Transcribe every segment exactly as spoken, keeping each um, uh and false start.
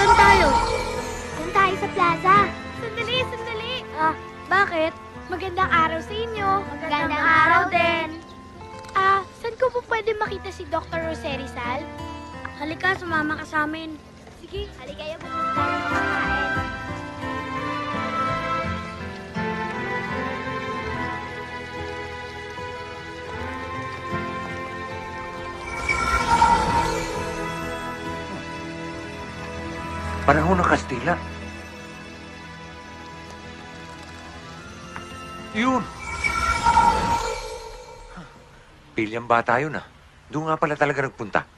Saan tayo? Doon tayo sa plaza. Sandali, sandali. Ah, bakit? Magandang araw sa inyo. Magandang araw din. Ah, saan ko po pwede makita si Doctor Jose Rizal? Halika, sumama ka sa amin. Sige. Halika kayo, pupunta tayo ng kumakain. Panahon ng Kastila. Yun! Pilyang bata yun ah. Doon nga pala talaga nagpunta.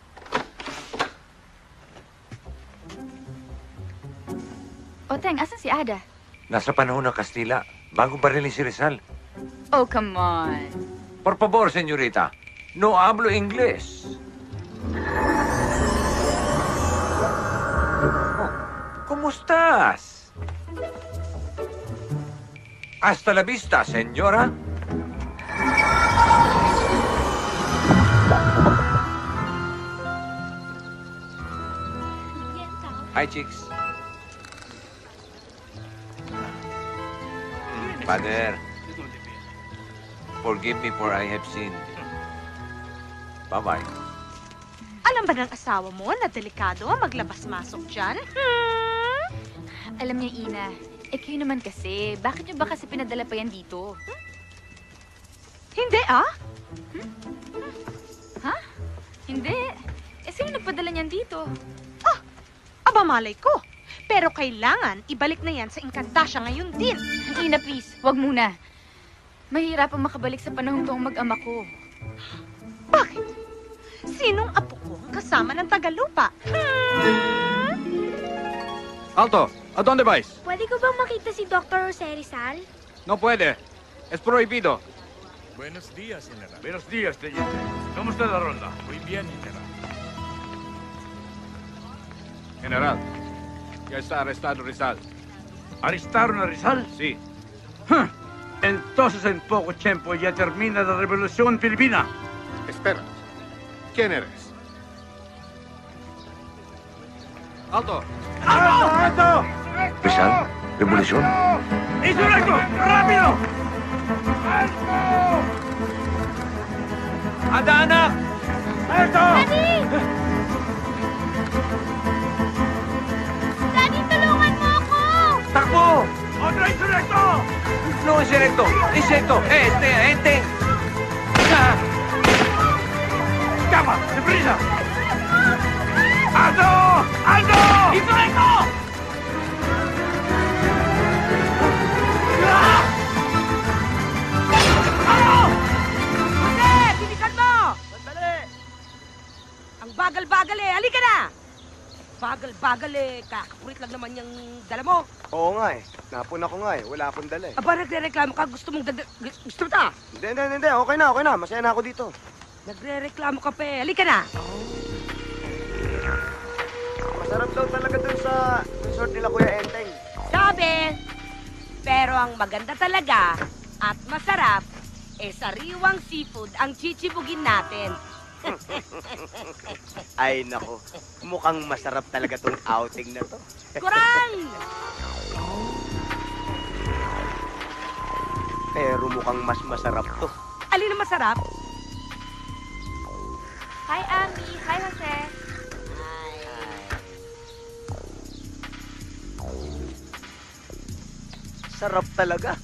Oteng, asan si Ada? Nasa panahon ng Kastila. Bagong barilin si Rizal. Oh, come on. Por favor, senyorita. No hablo Ingles. Oh, ¿cómo estás? Hasta la vista, señora. Hi, chicks. Father, forgive me for I have sinned. Bye-bye. Alam ba ng asawa mo na delikado ang maglabas-masok dyan? Hmm? Alam niya, Ina, eh kayo naman kasi, bakit niyo ba kasi pinadala pa yan dito? Hindi ah. Hmm? Ha? Hindi. Eh, sino nagpadala niyan dito? Ah, aba malay ko. Pero kailangan ibalik na yan sa Encantasia ngayon din. Ina, please, wag muna. Mahirapang makabalik sa panahon to ang mag-ama ko. Bakit? Sinong apo ko ang kasama ng Tagalupa? Hmm? Alto, ¿a dónde vais? Pwede ko bang makita si Doctor Jose Rizal? No puede. Es prohibido. Buenos días, general. Buenos días, teniente. ¿Cómo está la ronda? Muy bien, general. General, ya está arrestado Rizal. ¿Arrestaron a Rizal? Sí. Huh. Entonces en poco tiempo ya termina la revolución filipina. Espera. ¿Quién eres? Alto. ¡Alto! ¡Alto! Rizal, revolución. ¡Insurrecto! ¡Rápido! ¡Alto! Ada, anak! ¡Alto! Daddy! Daddy, tulungan mo ako! Takbo! ¡Otro insurrecto! No, insurrecto! Insurrecto! Eh, este, este! Ah! ¡Escapa! ¡Deprisa! ¡Alto! ¡Alto! ¡Insurrecto! ¡Ah! ¡Alto! Jose, bilisan mo! Sandali! Ang bagal-bagal eh. Halika na! Bagal-bagal eh. Kakapurit lang naman yung dala mo. Oo nga eh. Napun ako nga eh. Wala akong dala eh. Aba, nagre-reklamo ka. Gusto mong dada... Gusto mo ta? Hindi, hindi, hindi. Okay na, okay na. Masaya na ako dito. Nagre-reklamo ka pa eh. Halika na! Masarap daw talaga dun sa resort nila Kuya Enteng. Sabi! Pero ang maganda talaga at masarap, eh sariwang seafood ang chichibugin natin. Ay, nako. Mukhang masarap talaga tong outing na to. Kurang! Pero mukhang mas masarap to. Alin ang masarap? Hi, Ami. Hi, Jose. Sarap talaga.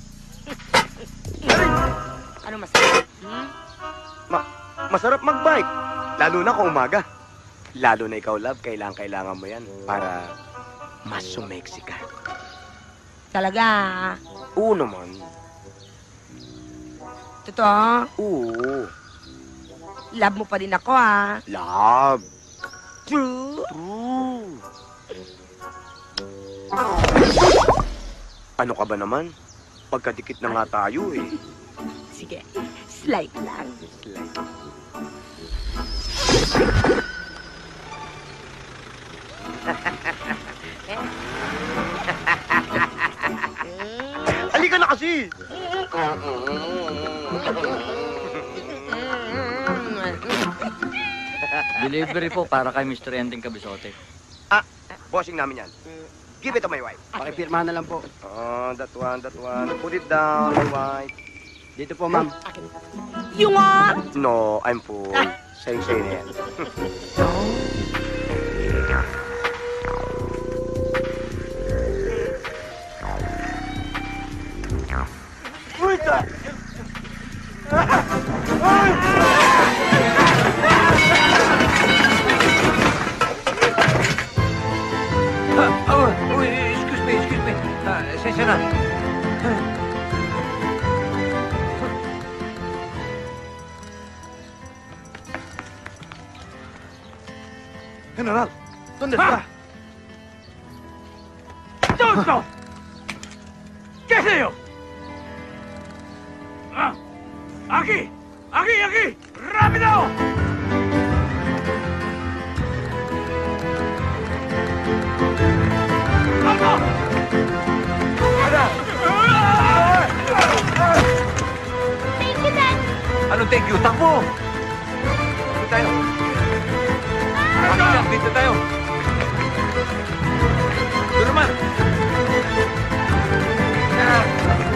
Ano masarap? Hmm? Ma masarap mag-bike. Lalo na kung umaga. Lalo na ikaw, love. Kailangan-kailangan mo yan para mas sumeksi ka. Talaga? Oo naman. Totoo? Oo. Love mo pa din ako ah. Love. True? True. Ano ka ba naman? Pagkadikit na nga tayo eh. Sige, slight lang. Slide. Halika na kasi! Delivery po para kay Mister Enteng Cabezote. Ah, Bossing namin yan. Give it to my wife. Pakipirmahan na lang po. Oh, that one, that one. Put it down, my wife. Dito po, ma'am. Yung ah! No, I'm full. Sa'yo-sa'yo na yan. Uy, ka! Ah, oh, uy, excuse me, excuse me. Ah, sensya na. General, ¿dónde está? ¡Tonto! ¿Qué es ello? Ah, ¡Aquí! ¡Aquí, aquí! ¡Rápido! ¡Vamos! Thank you, Dad. Anong thank you? Takbo! Dito tayo. Dito lang, dito tayo. Doon naman. Ah.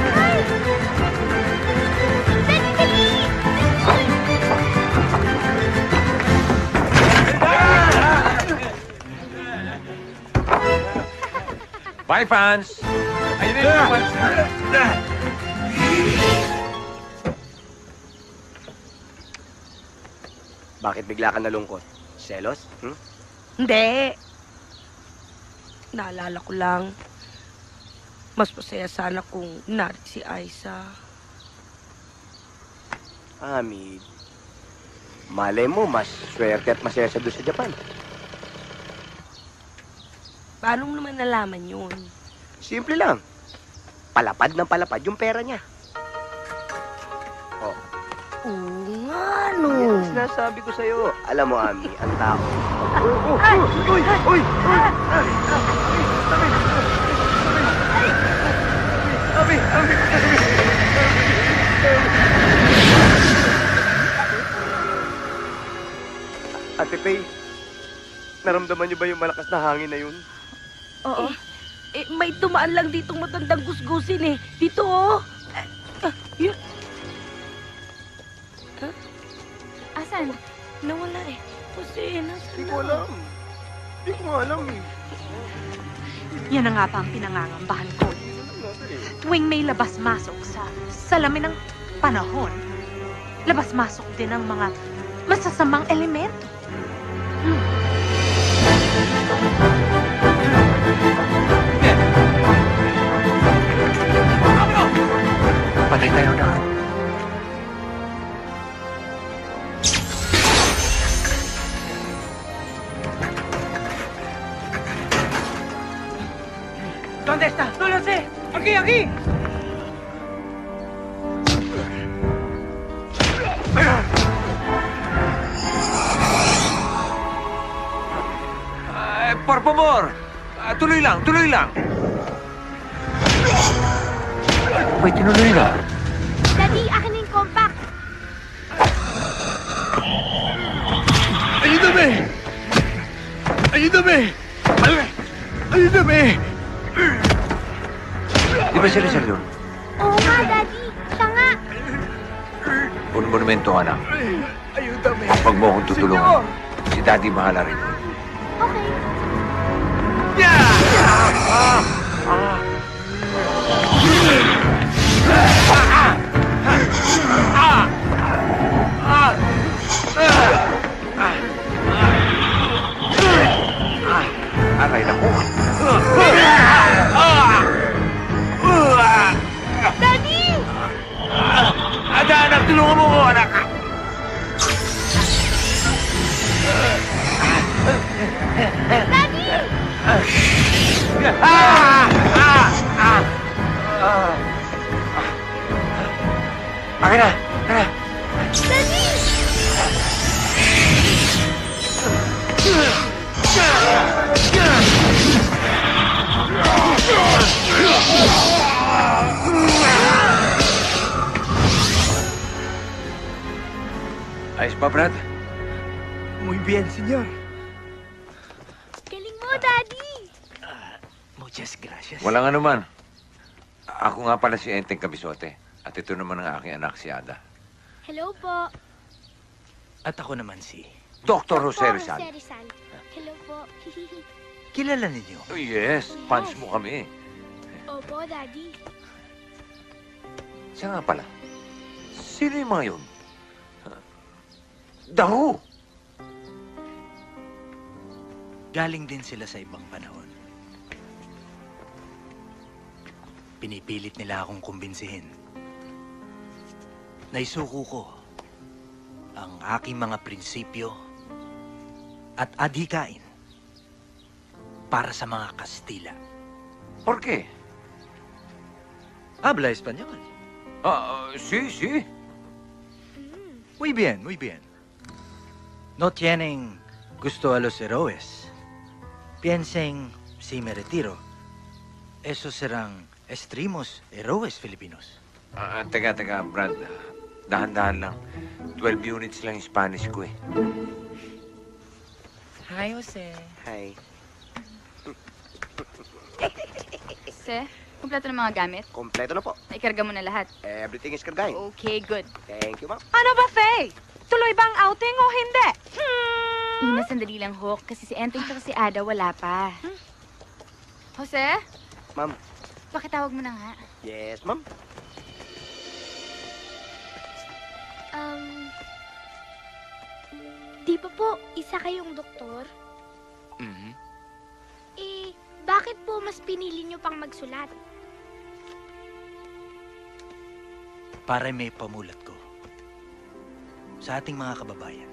Dali, dali! Bye, fans! Ayun na yung fans. Bakit bigla ka nalungkot? Selos? Hmm? Hindi. Naalala ko lang, mas masaya sana kung narin si Aiza. Ami, malay mo, mas swerte at masaya siya doon sa Japan. Paano mo naman nalaman yun? Simple lang. Palapad ng palapad yung pera niya. Oh. Oo nga, no. Yan ang sinasabi ko sa'yo. Alam mo, Ami, ang tao. Uy, uy, uy, uy, uy! Ami, Ami, Ate Pei, naramdaman niyo ba yung malakas na hangin na yun? Oo. Eh, may tumaan lang ditong matandang gusgusin eh. Dito, oh. Eh, ah, yun. Asan? Nawala eh. Kasi, nasa Hindi ko alam. Hindi ko alam eh. Yan na nga ba ang pinangangambahan ko. Tuwing may labas-masok sa salamin ng panahon, labas-masok din ang mga masasamang elemento. Hmm. Patay tayo na. ¿Dónde está? No lo sé. Aquí, aquí. Ah, por favor. Ah, tuloy lang, tuloy lang. May tinuloy na. Daddy, akin na yung compact. ¡Ayúdame! ¡Ayúdame! ¡Ayúdame! Di ba sila sila yun? Oo nga, Daddy. Siya nga. Puro monumento ka na. ¡Ayúdame! Huwag mo akong tutulungan. Si Daddy bahala rin. Okay. Aray na ko. Daddy! Ada, anak, tulungan mo ko, anak. Daddy! Ah! Ah! Ah! Ah! Akin na! Akin na! Daddy! Ayos ba, Brad? Muy bien, señor. Galing mo, Daddy! Gracias, gracias. Walang anuman. Ako nga pala si Enteng Cabisote. At ito naman ang aking anak si Ada. Hello po. At ako naman si... Doctor Jose Rizal. Jose Rizal. Hello po. Kilala ninyo? Oh, yes, fans mo kami. Opo, Daddy. Siya nga pala. Sino yung mga yun? The Who? Galing din sila sa ibang panahon. Pinipilit nila akong kumbinsihin. Naisuko ko ang aking mga prinsipyo at adhikain para sa mga Kastila. ¿Por qué? Habla español. Ah, uh, sí, sí. Muy bien, muy bien. No tienen gusto a los héroes. Piensen, si me retiro, esos serán extremos héroes filipinos. Ah, teka, teka, Brad. Dahan-dahan lang. Twelve units lang yung Spanish ko eh. Hi, Jose. Hi. Jose, kumpleto ng mga gamit? Kompleto na po. Naikarga mo na lahat. Everything is kargahin. Okay, good. Thank you, ma'am. Ano ba, Faye? Tuloy ba ang outing o hindi? Hmm. Ina, sandali lang, Hawk. Kasi si Enteng at si Ada wala pa. Jose? Ma'am. Pakitawag mo na nga. Yes, ma'am. Um, di ba po isa kayong doktor? Mm-hmm. Eh, bakit po mas pinili nyo pang magsulat? Para may pamulat ko sa ating mga kababayan.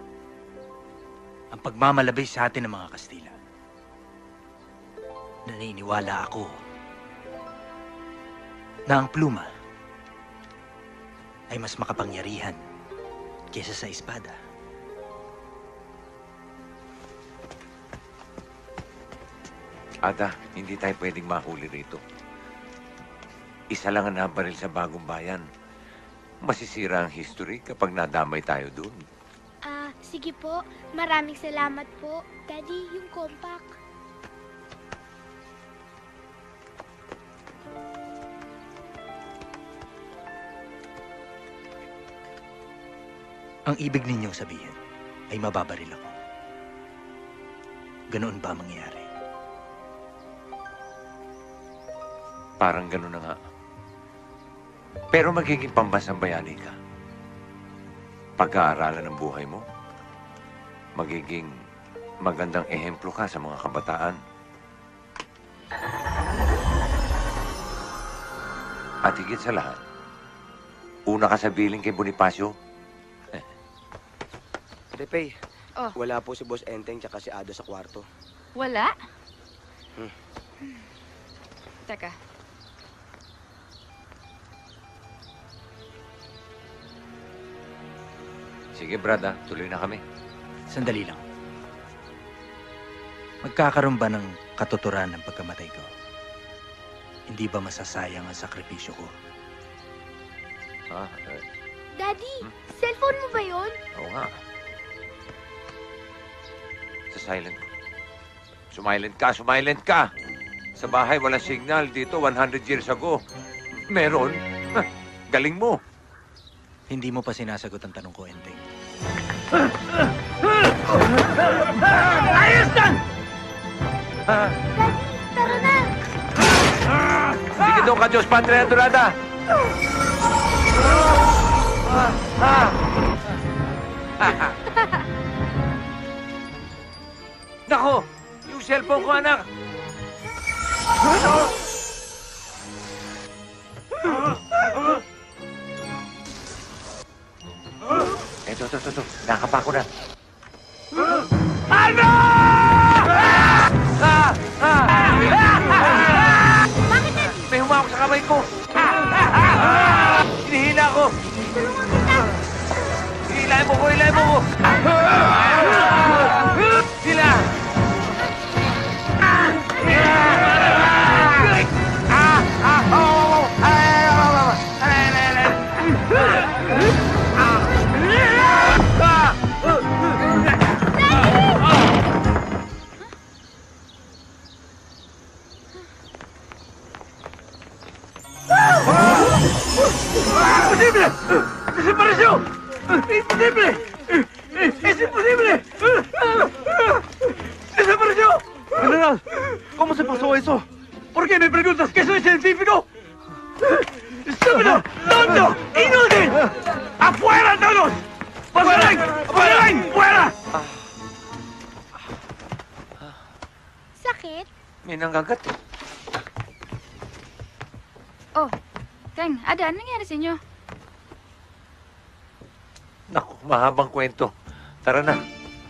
Ang pagmamalabay sa atin ng mga Kastila. Naniniwala ako na ang pluma ay mas makapangyarihan kaysa sa espada. Ada, hindi tayo pwedeng mahuli rito. Isa lang ang nabaril sa bagong bayan. Masisira ang history kapag nadamay tayo dun. Ah, sige po. Maraming salamat po. Daddy, yung compact. Ang ibig ninyong sabihin ay mababaril ako. Ganoon ba mangyayari? Parang gano'n na nga. Pero magiging pambansang bayani ka. Pag-aaralan ng buhay mo, magiging magandang ehemplo ka sa mga kabataan. At higit sa lahat, una ka sa biling kay Bonifacio. Repay, Oh. wala po si Boss Enteng tsaka si Ada sa kwarto. Wala? Hmm. Teka. Sige, Brad, ah. Tuloy na kami. Sandali lang. Magkakaroon ba ng katuturan ng pagkamatay ko? Hindi ba masasayang ang sakripisyo ko? Ha? Eh, Daddy, cellphone mo ba yun? oo nga. Sa silent ko. Sumilent ka, sumilent ka! Sa bahay, walang signal. Dito, one hundred years ago. Meron? Ha, galing mo. Hindi mo pa sinasagot ang tanong ko, Enteng. Ayos lang! Daddy, tara na! Sige doon ka, Diyos Padre Adorada! Nako! Yung cellphone ko, anak! Eto, eto, eto, eto. Nakapa ko na. Ano? Ah! Ah! Bakit, Daddy? May humawak sa kamay ko. Hinihina ko. Tulungan kita! Hilahin mo ko, hilahin mo ko. Sila! Ah! Ah! Oh! Oh! Ay! Ay! Ay! Ay! Ay! Ah! May nanggagat eh. Oh, Teng, Ada, ano nangyari sa inyo? Naku, mahabang kwento. Tara na.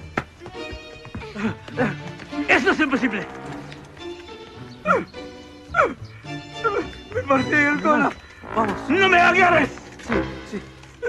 ¡Eso es imposible! ¡Me partí el cola! ¡Vamos! ¡No me agarres! Sí, sí.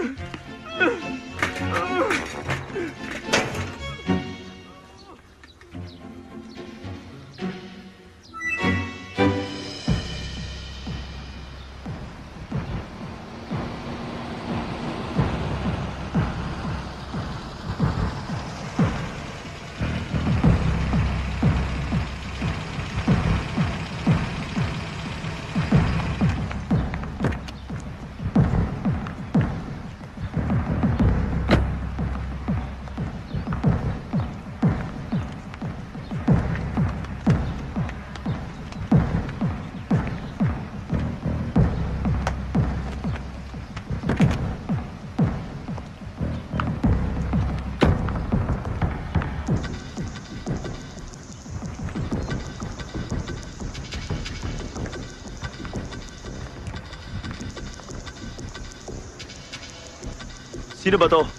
Sino ba to?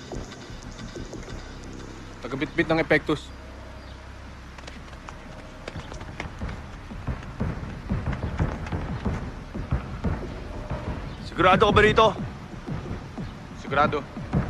Tagabitbit ng epektus. Sigurado ka ba rito? Sigurado.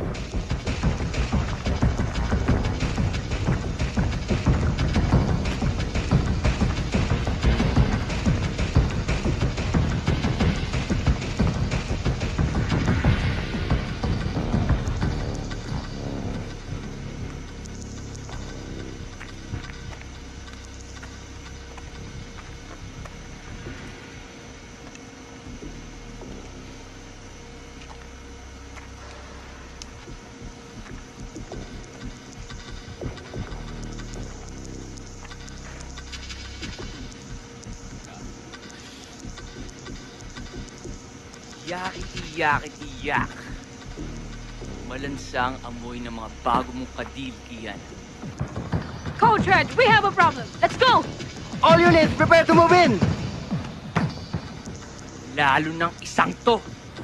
Yakit-yakit-yak. Malansang amoy ng mga bago mong kadilkian. Coach Red, we have a problem. Let's go! All units, prepare to move in! Lalo ng isang to.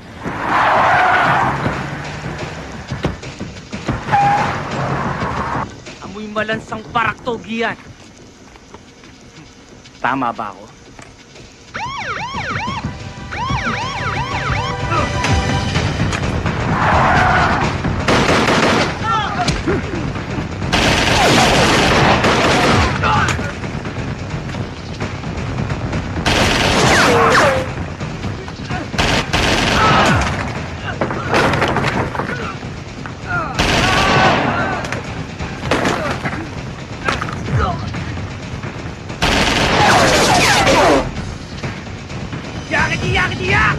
Amoy malansang paraktog yan. Tama ba ako? Yakit-yakit-yak!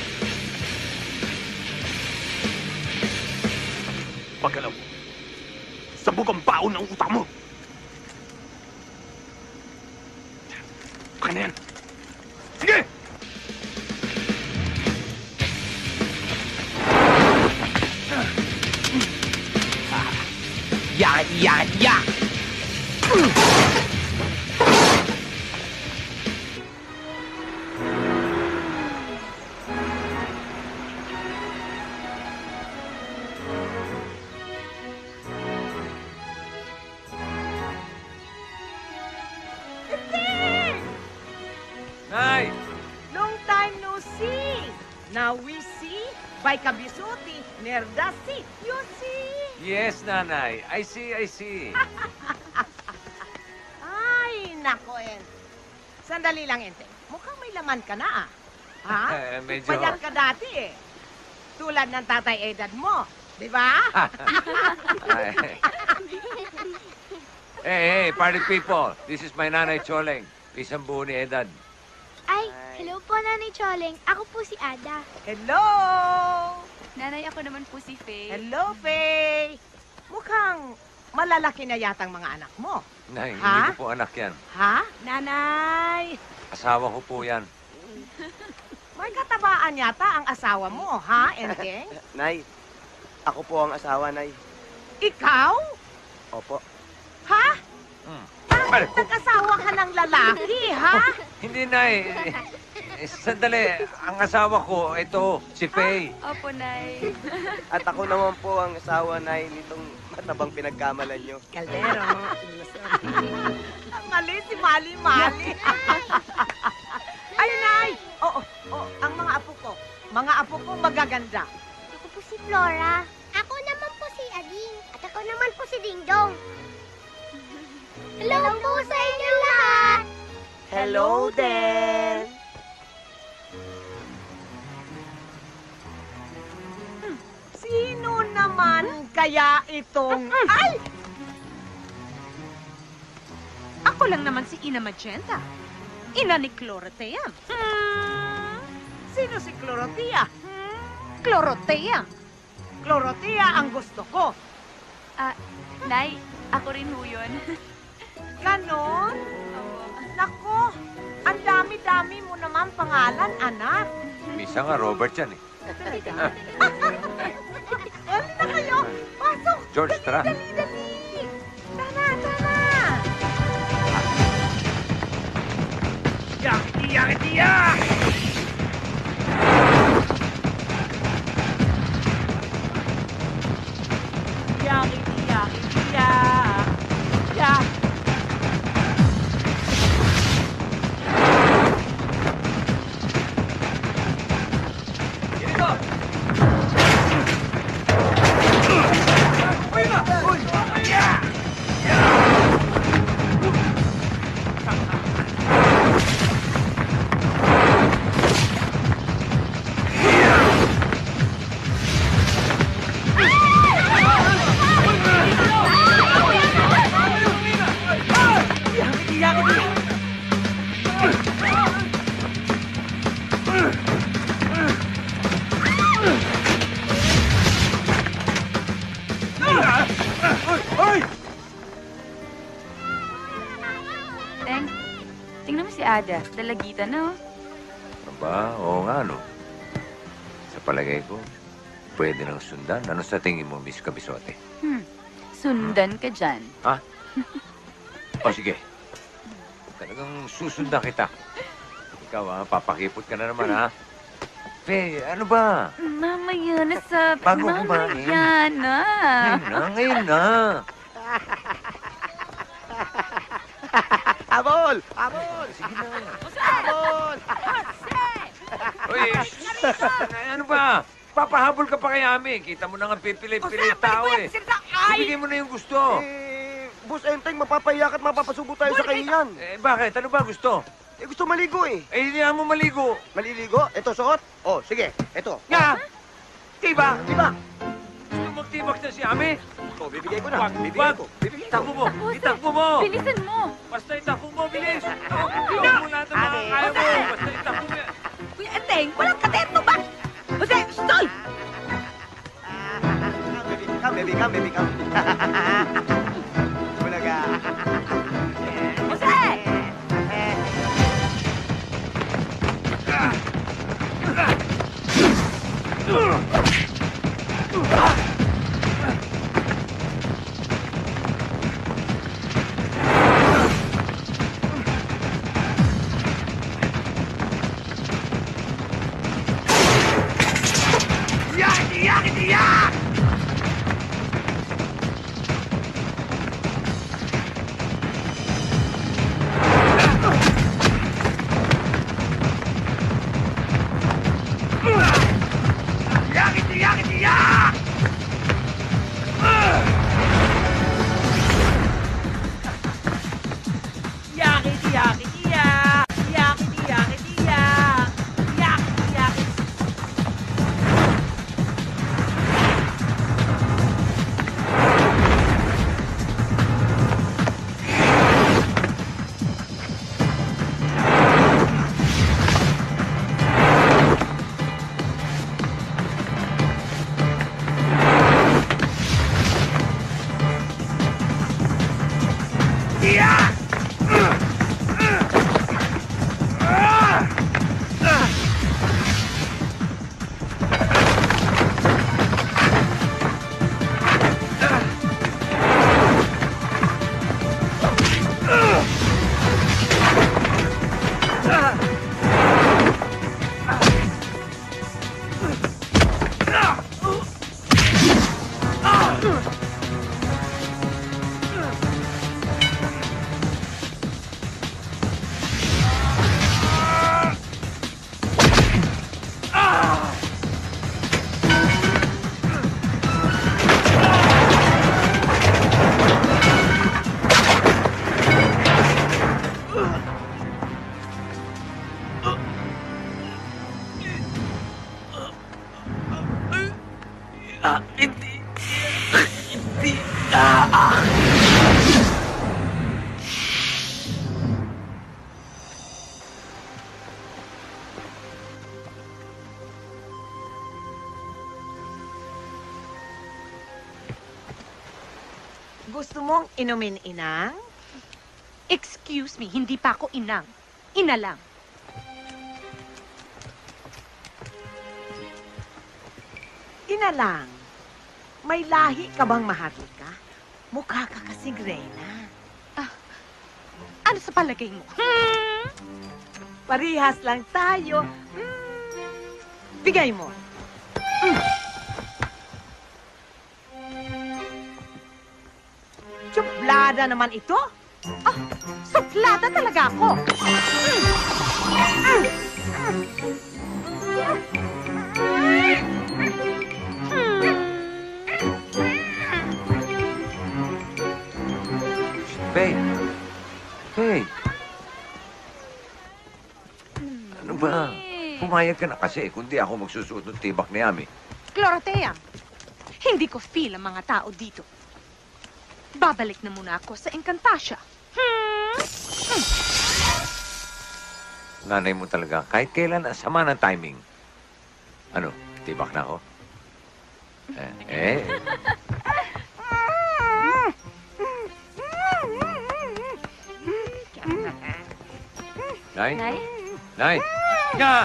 Pagkalaw. baon ng utang mo. Baka na yan. Sige! Ya, ya, ya! Nay! Long time no see. Now we see by Kabisuti, Nerdasi. You see? Yes, nanay. I see, I see. Ay, nako, En. Sandali lang, Ente. Mukhang may laman ka na, ah. Ha? Eh, medyo... Payat ka dati, eh. Tulad ng tatay edad mo. Di ba? Hey, hey, party people. This is my nanay Choleng. Isang buo ni Edad. Ay, hello po, Nanay Choleng. Ako po si Ada. Hello! Nanay, ako naman po si Faye. Hello, Faye! Mukhang malalaki na yata ang mga anak mo. Nay, Ha? hindi ko po anak yan. Ha? Nanay! Asawa ko po yan. May katabaan yata ang asawa mo, ha, Enteng? Nay, ako po ang asawa, Nay. Ikaw? Opo. Ha? Hmm. Bakit nag-asawa ka ng lalaki, ha? Hindi, Nay. Eh, sandali. Ang asawa ko, ito, si Faye. Opo, Nay. At ako naman po ang asawa, Nay, nitong matabang pinagkamalan nyo. Kaldero. Mali si Mali Mali. Ay, Nay! Oo, oo, ang mga apo ko. Mga apo ko magaganda. Ako po si Flora. Ako naman po si Ading. At ako naman po si Dingdong. Hello, po sa inyo lahat! Hello, Dan! Sino naman kaya itong... Ay! Ako lang naman si Ina Magenta. Ina ni Cloroteam. Hmm, sino si Clorotia? Cloroteam. Clorotia ang gusto ko. Ah, Nay, ako rin ho yun. Ganon? Nako, ang dami-dami mo naman pangalan, anak. Misa nga, Robert yan eh. Ano na kayo? Pasok! George, tara. Dali, dali! Tara, tara! Yakiti, yakiti, yak! Yakiti, yakiti, yak! Yak! Teng, tingnan mo si Ada. Dalagita na, oh. Aba, oo nga, no. Sa palagay ko, pwede nang sundan. Ano sa tingin mo, Miss Kabisote? Hmm. Sundan ka dyan. Ha? O, sige. Talagang susundan kita. Ikaw, ha? Papakipot ka na naman, ha? Faye, ano ba? Mamaya na sa... Bago kumain. Mamaya na. Ngayon na, ngayon na. Habol! Habol! Sige na. Habol! Uy, shh, ano ba? Papahabol ka pa kay Ami. Kita mo na nga pipili-pili tao eh. Ibigay mo na yung gusto. Eh, Boss Enteng, mapapahiya at mapapasubo tayo sa kahiyan. Eh, bakit? Ano ba gusto? Eh, gusto maligo eh. Eh, hindi mo maligo. Maliligo? Ito, suot? Oh, sige. Ito. Nga! Tiba! Diba? Gusto magtibak na si Ami? Oh, bibigay ko na. Wag, Bibigay wag. ko. Bibigay ko. Itakbo mo! Itakbo mo! Bilisan mo. Basta itakbo mo, bilis! Ikaw mo lahat ng mga kaya mo. Basta itakbo mo. Kuya Enteng, walang katerno ba? Jose, stol! Come, baby, come, baby, come. Gusto mong inumin, inang? Excuse me, hindi pa ako inang. Ina lang. Ina lang. May lahi ka bang maharlika? Mukha ka kasing Reyna. Ah, ano sa palagay mo? Hmm? Parihas lang tayo. Hmm. Bigay mo. Hmm. Suplada naman ito? Ah, suplada talaga ako. Mm. Mm. Faye! Faye! Ano ba? Pumayag ka na kasi, kundi ako magsusuot ng tibak ni Ami. Clorotea, hindi ko feel ang mga tao dito. Babalik na muna ako sa Encantasia. Hmm? Hmm. Nanay mo talaga, kahit kailan, ang sama ng timing. Ano, tibak na ako? Eh, eh. Nay? Nay? Nay! Nga!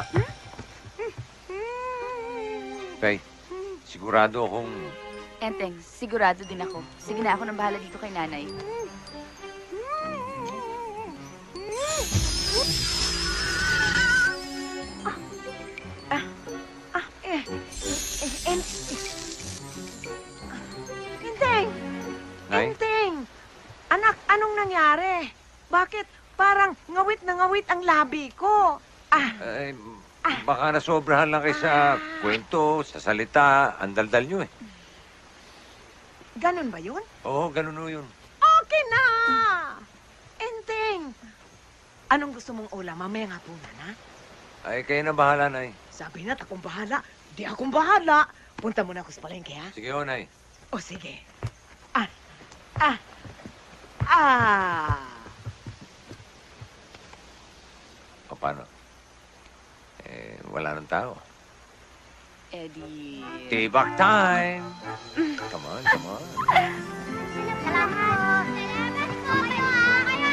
Faye, sigurado akong... Enteng, sigurado din ako. Sige na, ako nang bahala dito kay nanay. Ah, ah, eh, eh, eh, Enteng! Nay? Enteng! Anak, anong nangyari? Bakit parang ngawit na ngawit ang labi ko? Ah, Eh, baka nasobrahan lang kayo sa kwento, sa salita, ang daldal nyo eh. ganun ba yun? Oo, ganun o yun. Okay na! Enteng! Anong gusto mong ulam? Mamaya nga po na, Ay, kayo na bahala, Nay. Sabi na, akong bahala. Di akong bahala. Punta muna ako sa palengke, ha? Sige, o, Nay. O, sige. Ah, ah, ah. O, paano? Eh, wala nang tao. Eddie... Tibak time! Come on, come on. Salamat. Salamat po kayo, ha? Kaya...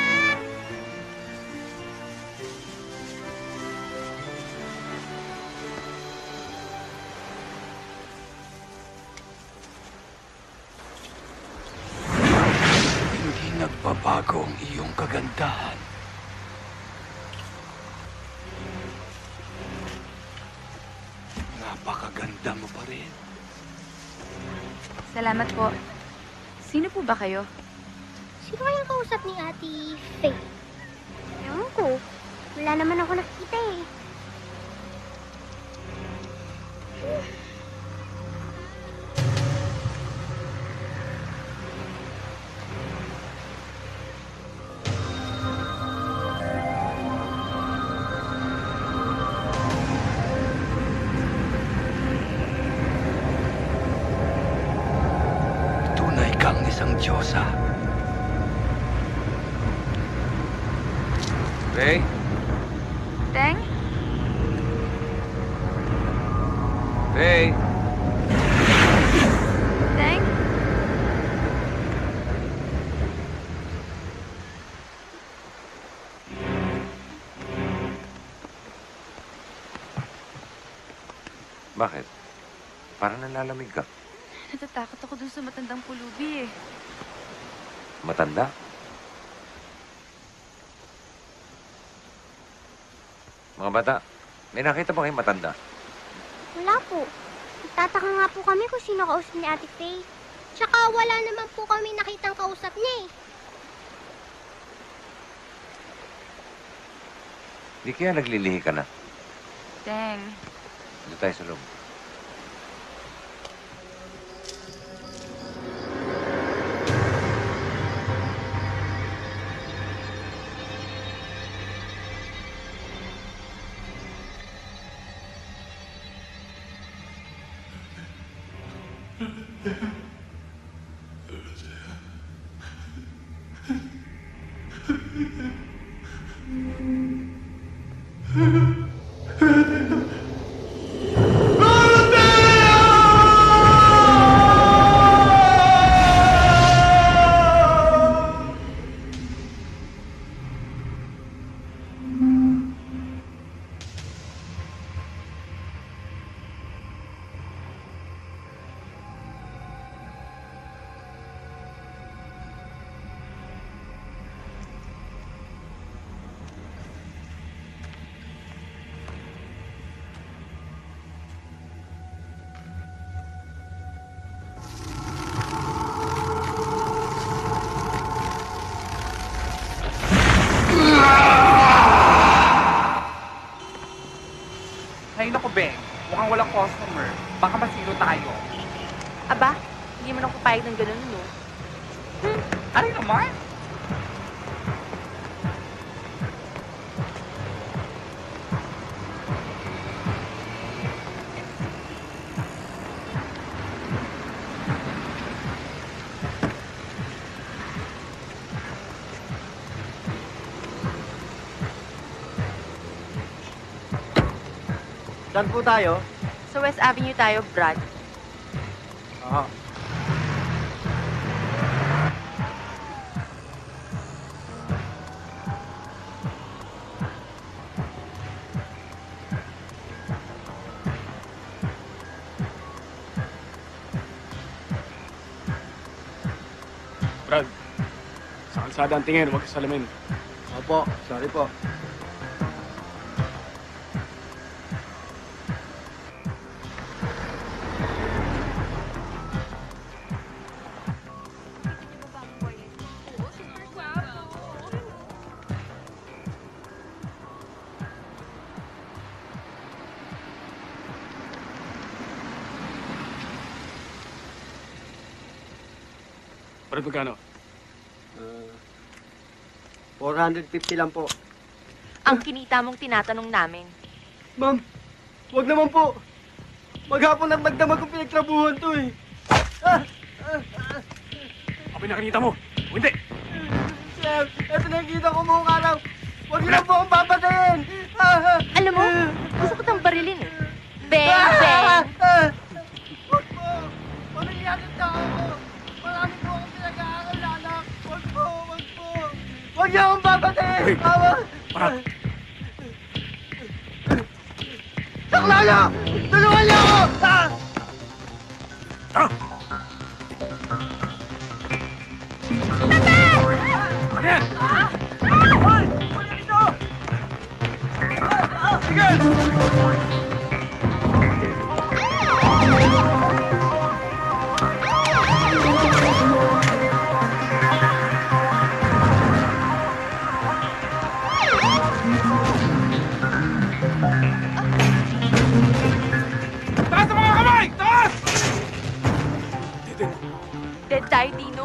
Salamat po. Sino po ba kayo? Sino kayang kausap ni Ate Faye? Ewan ko. Wala naman ako nakita eh. Tunay kang isang Diyosa. Faye? Teng? Faye? Teng? Bakit? Parang nalalamig ka. Natatakot ako dun sa matandang pulubi eh. Matanda? Mga bata, may nakita ba kayong matanda? Wala po. Nagtataka nga po kami kung sino kausap ni Ate Faye. Tsaka wala naman po kami nakitang kausap niya eh. Di kaya naglilihi ka na? Teng. Dito tayo sa loob. Ay, naku, Beng. Mukhang walang customer. Baka masiro tayo. Aba, hindi man ako papayag ng ganun, no? Hmm, ano naman? Saan po tayo? Sa West Avenue tayo, Brad. Ah. Brad, sa kalsada ang tingin, huwag sa salamin. Opo, sorry po. Brad, magkano? Uh, four hundred fifty lang po. Ang kinita mong tinatanong namin. Ma'am, wag naman po. Maghapon at magdamag kung pinagtrabuhan to eh. Ah! Ah! Ah! Ako nakikita mo. O hindi. Sir, eto nakikita ko mukha lang. Wag niyo na po akong papatayin. Ah! Alam mo, gusto ko tang barilin eh. Beng, Ah! beng! Ah! Wag po. Pamilyadong tao ko. Marami po akong pinag-aaral, anak. Wag po, wag po. Wag niyo akong papatayin. Uy, Awa. Parang. Sakla niyo! Tulungan niyo ako! Ah! Ah! Ano yan? Hoy! Huli dito! Sige! tayo, Dino.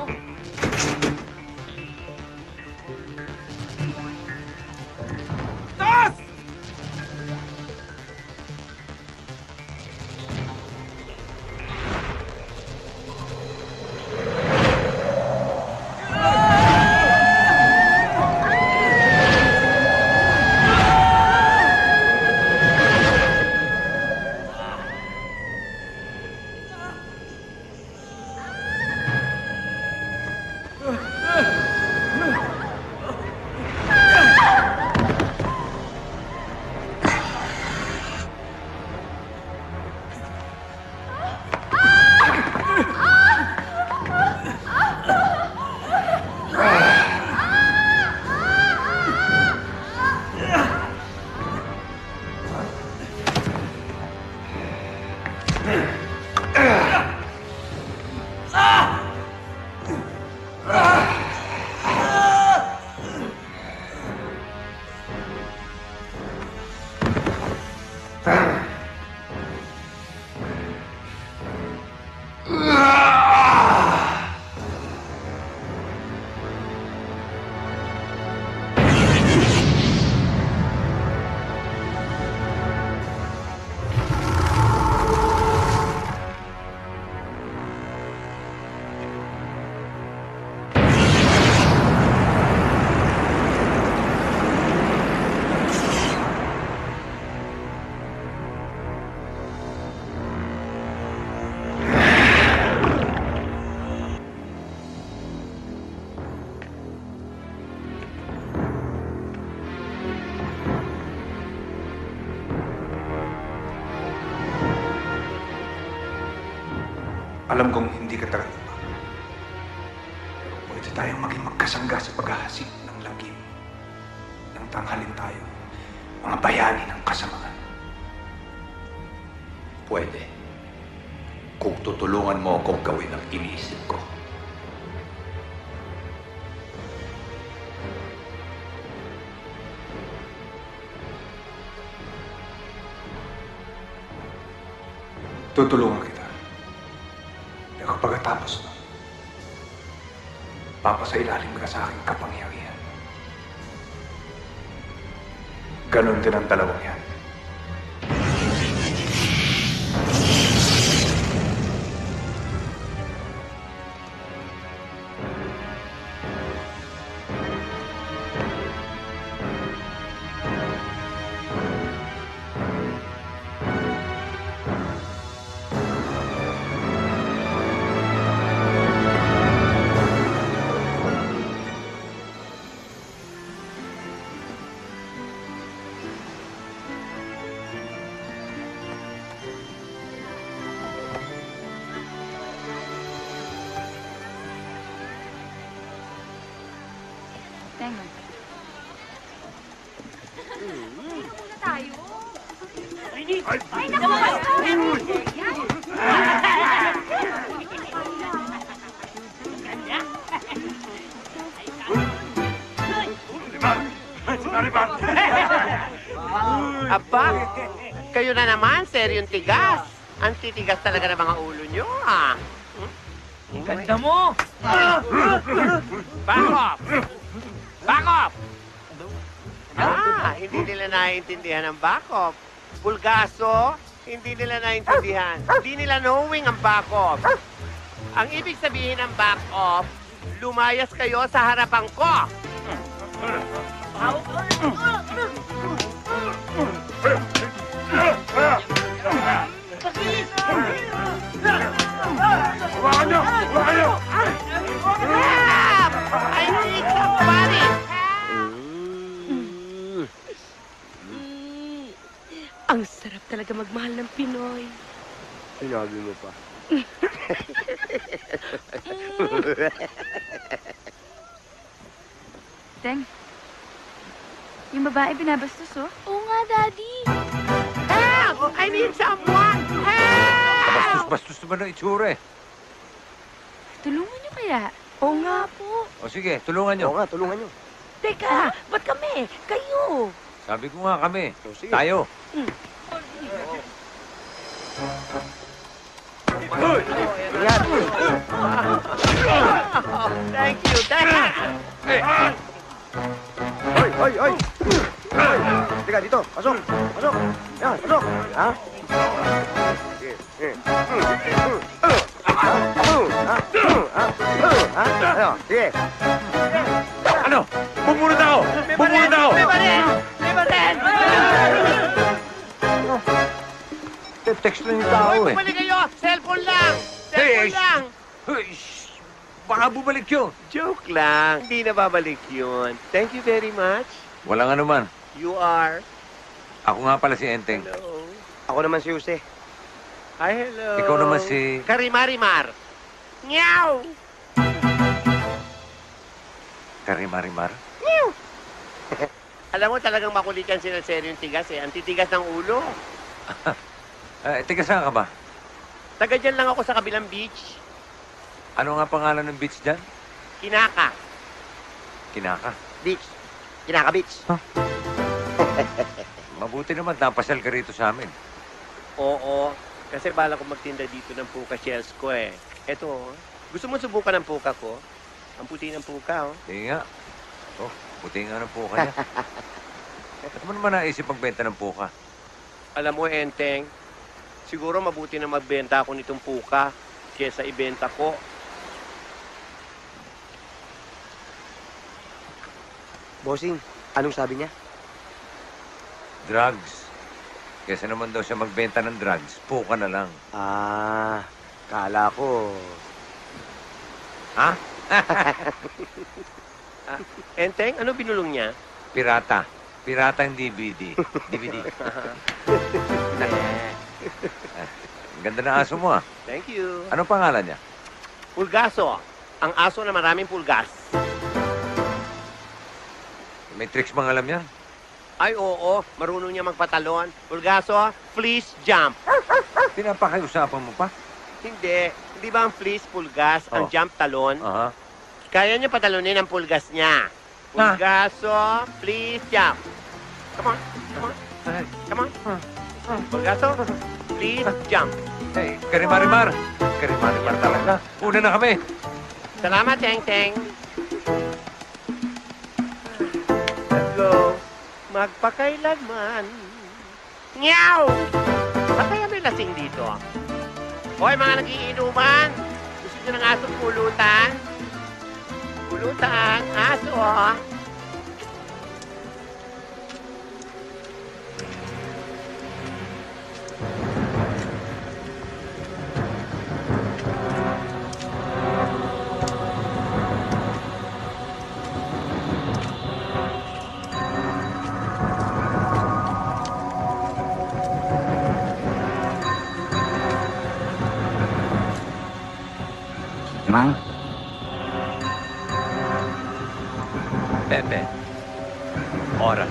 Taas! Alam kong hindi ka taga-iba. Pero pwede tayong maging magkasangga sa paghahasik ng lagim. Nang tanghalin tayo, mga bayani ng kasamaan. Pwede. Kung tutulungan mo akong gawin ang iniisip ko. Tutulungan kita. Pero pagkatapos nun, papasailalim ka sa aking kapangyarihan. Ganon din ang dalawang yan. Tenga. Muna tayo. Ay, naku! Aba, kayo na naman, seryong tigas. Ang titigas talaga ng mga ulo nyo, ah. Ganda mo! Back off! Back off! Ah, hindi nila naiintindihan ang back off. Bulgaso, hindi nila naiintindihan. Hindi nila knowing ang back off. Ang ibig sabihin ng back off, lumayas kayo sa harapan ko. Hawakan niyo! Hawakan niyo! I need somebody! Ang sarap talaga magmahal ng Pinoy. Sinabi mo pa. Teng, yung babae binabastos, oh. Oo nga, Daddy. Help! I need someone! Help! Bastos-bastos naman ang itsura eh. Tulungan niyo kaya? Oo nga po. O sige, tulungan niyo. Oo nga, tulungan niyo. Teka, ba't kami? Kayo. Sabi ko nga kami. Tayo. Ingat! Oh, thank you, thank you. Hoy, hoy, hoy! Hoy! Teka, dito. Pasok! Pasok! Yan, pasok! Ha? Sige. Eh. Ano? Sige. Ano? Bumunod ako! Bumunod ako! May baril! May baril! Text lang yung tao Hoy, eh. bumalik kayo! Cellphone lang! Hey, Cellphone lang! Hey, shh! Baka bumalik yun. Joke lang. Hindi na babalik yun. Thank you very much. Walang ano man. You are... Ako nga pala si Enteng. Hello. Ako naman si Jose. Hi, hello. Ikaw naman si... Karimarimar. Nyaw! Karimarimar? Nyaw! Alam mo, talagang makulitan sila seryo yung tigas eh. Ang titigas ng ulo. Eh, tiga saan ka ba? Taga dyan lang ako sa kabilang beach. Ano nga pangalan ng beach dyan? Kinaka. Kinaka. Beach. Kinaka Beach. Huh? Mabuti naman, napasyal ka rito sa amin. Oo. Kasi bala ko magtinda dito ng puka shells ko eh. Eto, oh. Gusto mo subukan ng puka ko? Ang puti ng puka, oh. Hindi nga. Oh, puti nga ng puka niya. Ba't mo naman naisip magbenta ng puka? Alam mo, Enteng, siguro mabuti na magbenta ako nitong puka kesa ibenta ko. Bossing, anong sabi niya? Drugs. Kesa naman daw siya magbenta ng drugs, puka na lang. Ah, kala ko... Ha? Ah, Enteng, ano binulong niya? Pirata. Pirata yung D V D. D V D. Ang ganda na aso mo ah. Thank you. Anong pangalan niya? Pulgaso. Ang aso na maraming pulgas. May tricks bang alam yan? Ay, oo. Marunong niya magpatalon. Pulgaso, fleece jump. Pinapakiusapan mo pa? Hindi. Hindi ba ang fleece pulgas, ang Oh. jump talon? Aha. Kaya niya patalonin ang pulgas niya. Pulgaso, fleece jump. Come on. Come on. Come on. Pulgaso, fleece jump. Hey, Karimarimar. Karimarimar talaga. Una na kami. Salamat, Teng Teng. Let's go. Magpakailanman. Nyaw! Ba't kaya may lasing dito? Hoy, mga nagiinuman! Gusto nyo ng asong pulutan? Pulutan, aso, ah. Mang? Pepe. Oras.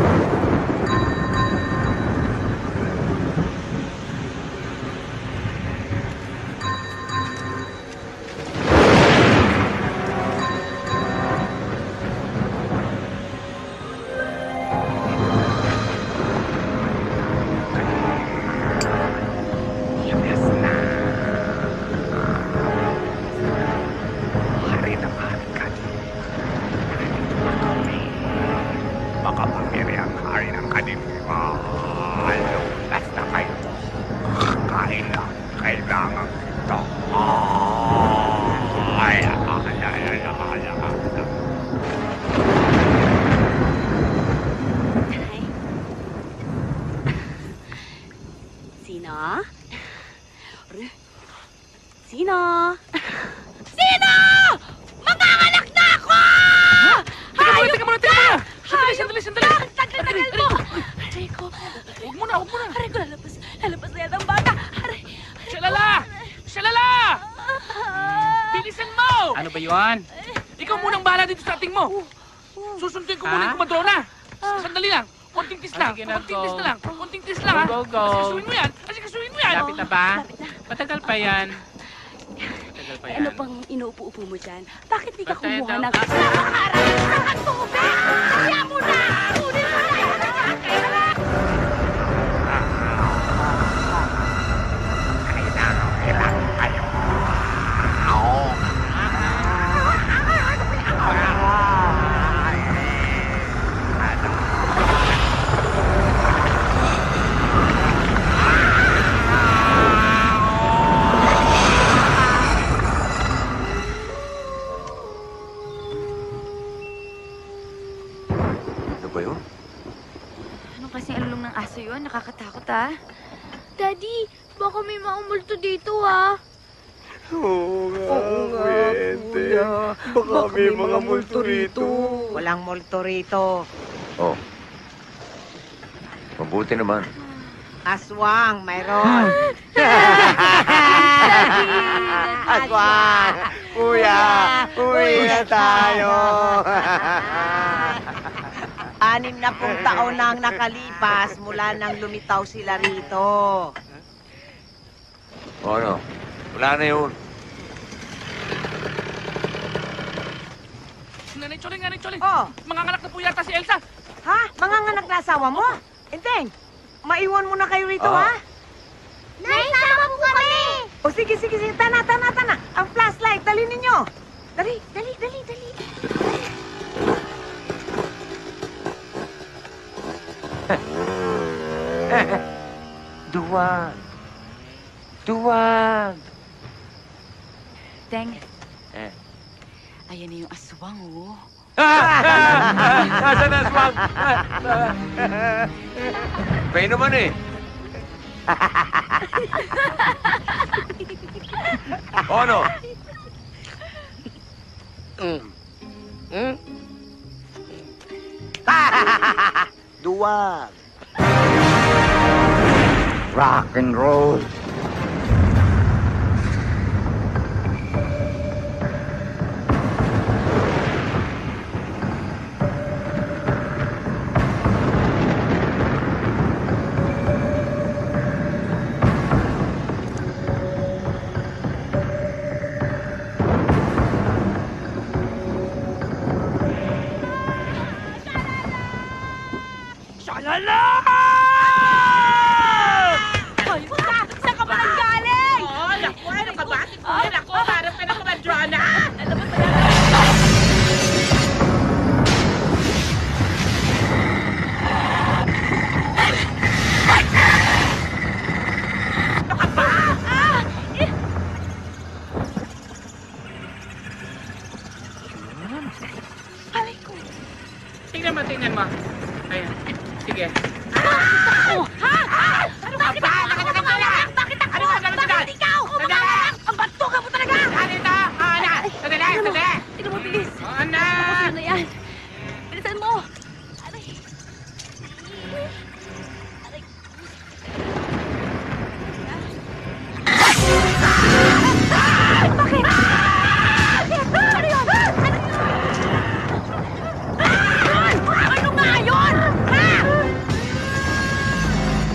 Sino? Sino? Sino? Manganganak na ako! Teka muna, teka muna, teka muna! Sandali, sandali, sandali! Tagal-tagal mo! Aray ko! Huwag muna, huwag muna! Aray ko, lalabas. Lalabas na yan ang bata! Aray! Shalala! Shalala! Bilisan mo! Ano ba yun? Ikaw munang bahala dito sa ating mo. Susunduin ko muna yung kumadrona. Sandali lang. Konting tis lang. Sige na, Konting go. tis na lang. Konting tis lang, ha? Go, go, go. Asikasuin mo yan. Asikasuin mo yan. Lapit na ba? Matagal pa yan. Matagal pa Eh, yan. ano bang inuupo-upo mo dyan? Bakit di ka Basta kumuha ito. ng... Nakakaral! Nakatubig! Kaya mo na! Kunin mo na yan! Kailangan kayo. nakakatakot, ah. Daddy, baka may maumulto dito, ah. Oo nga, Oo nga, kuya. Baka, may mga multo rito. Walang multo rito. Oh. Mabuti naman. Aswang, mayroon. Aswang! Kuya! Uwi na tayo! Anim na pong taon na ang nakalipas mula nang lumitaw sila rito. O ano? Wala na yun. Nanay Choling, Nanay Choling! Oh. Manganganak na po yata si Elsa! Ha? Manganganak na asawa mo? Enteng, maiwan mo na kayo rito, Ah. ha? Naisama po kami! O sige, sige, sige. Tana, tana, tana. Ang flashlight, dali ninyo. Dali, dali, dali, dali. Duwag. Duwag. Teng, Eh. ayan na yung aswang, oh. Nasaan na aswang? Pay naman eh. O ano? Mm. Mm? Duwag. Rock and roll. Shalala! Ay, puta! Saan ka ba nanggaling? Oh, naku, ano ka ba? Ay, naku, harap ka na kumadrana! Alam mo ba Ano ka ba? Ah! Eh! Aray ko! Tingnan mo, tingnan mo. Ayan. Sige. Oh, ha? Ha? Ano ka ba? Bakit ako Bakit ako? Ano ka Bakit ikaw? Umangalang! Ang bato ka mo talaga! Halita! Ana! Sadali! Sadali! Tignan mo, bilis! Ana! Ano yan? Bilisan mo! Aray! Aray! Ah! Bakit? Ano yun? Ano yun? Ah! Ano nga yun? Ha?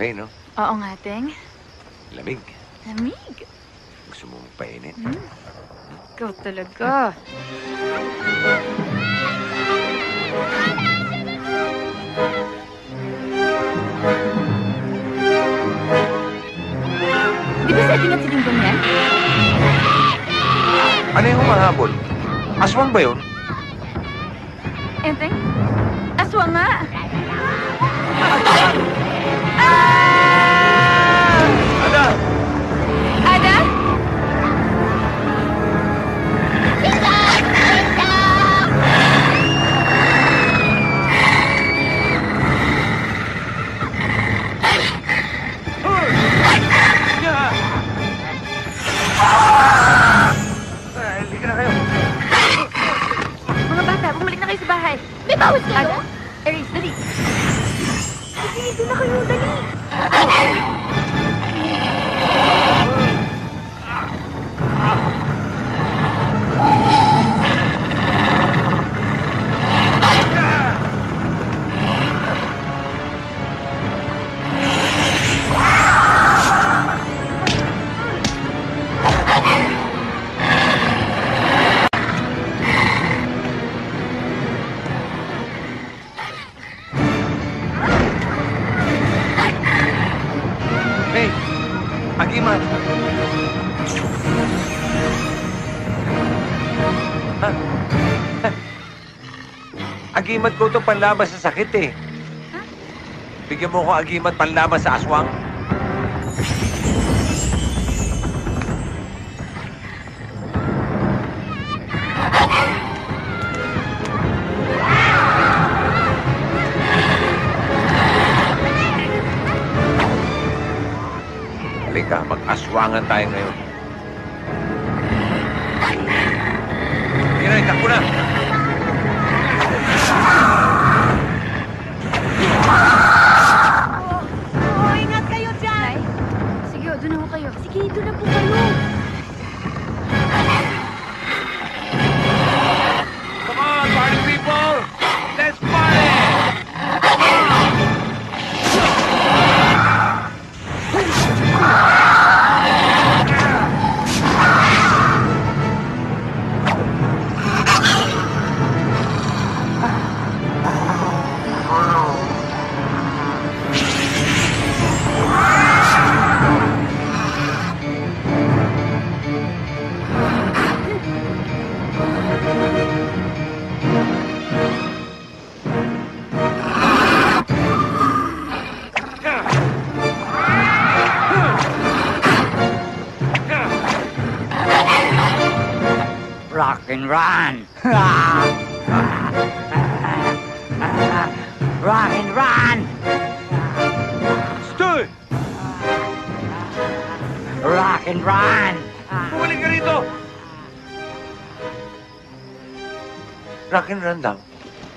Faye, no? Oo nga, Teng. Lamig. Lamig. Gusto mo magpainit? Hmm. Ikaw talaga. Di ba setting at silingkong yan? Ano yung humahabol? Aswang ba yun? Enteng? Aswang nga. Ada! Ada? Halika na kayo. Mga bata, bumalik na kayo sa bahay. May bawas kayo? Ada? Aries, dali. Sige, doon na kayo, dali. Hey! Agimat! Ha? Ha? Agimat ko itong panlaban sa sakit eh. Bigyan mo ko agimat panlaban sa aswang. Halika, mag-aswangan tayo ngayon. Ginay, takbo na! Oh, ingat kayo dyan! Sige, doon na ho kayo. Sige, doon na po kayo. Come on, party people! Let's party! Rock and run! Rock and run! Stoy! Rock and run! Bumalik ka rito! Rock and run daw.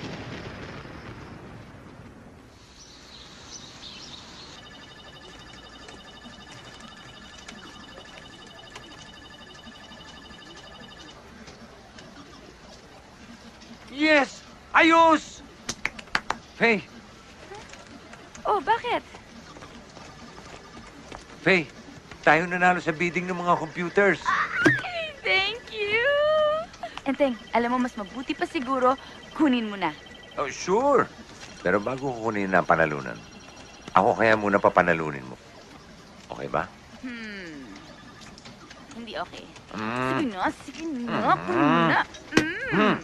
Yes! Ayos! Faye! Oh, bakit? Faye, tayo nanalo sa bidding ng mga computers. Thank you! Enteng, alam mo, mas mabuti pa siguro, kunin mo na. Oh, sure. Pero bago ko kunin na panalunan, ako kaya muna papanalunin mo. Okay ba? Hmm. Hindi okay. Mm. Sige na, sige na, Mm. kunin mo na. Mm. Mm.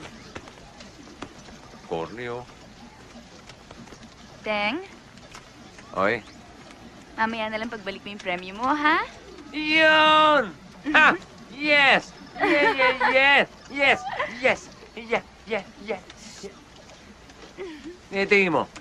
Corneo. Teng, Oy. mamaya na lang pagbalik mo yung premyo mo, ha? Yun! Ha! Yes! Yeah, yeah, yes! Yes! Yes! Yeah, yeah, yeah. Tingin mo.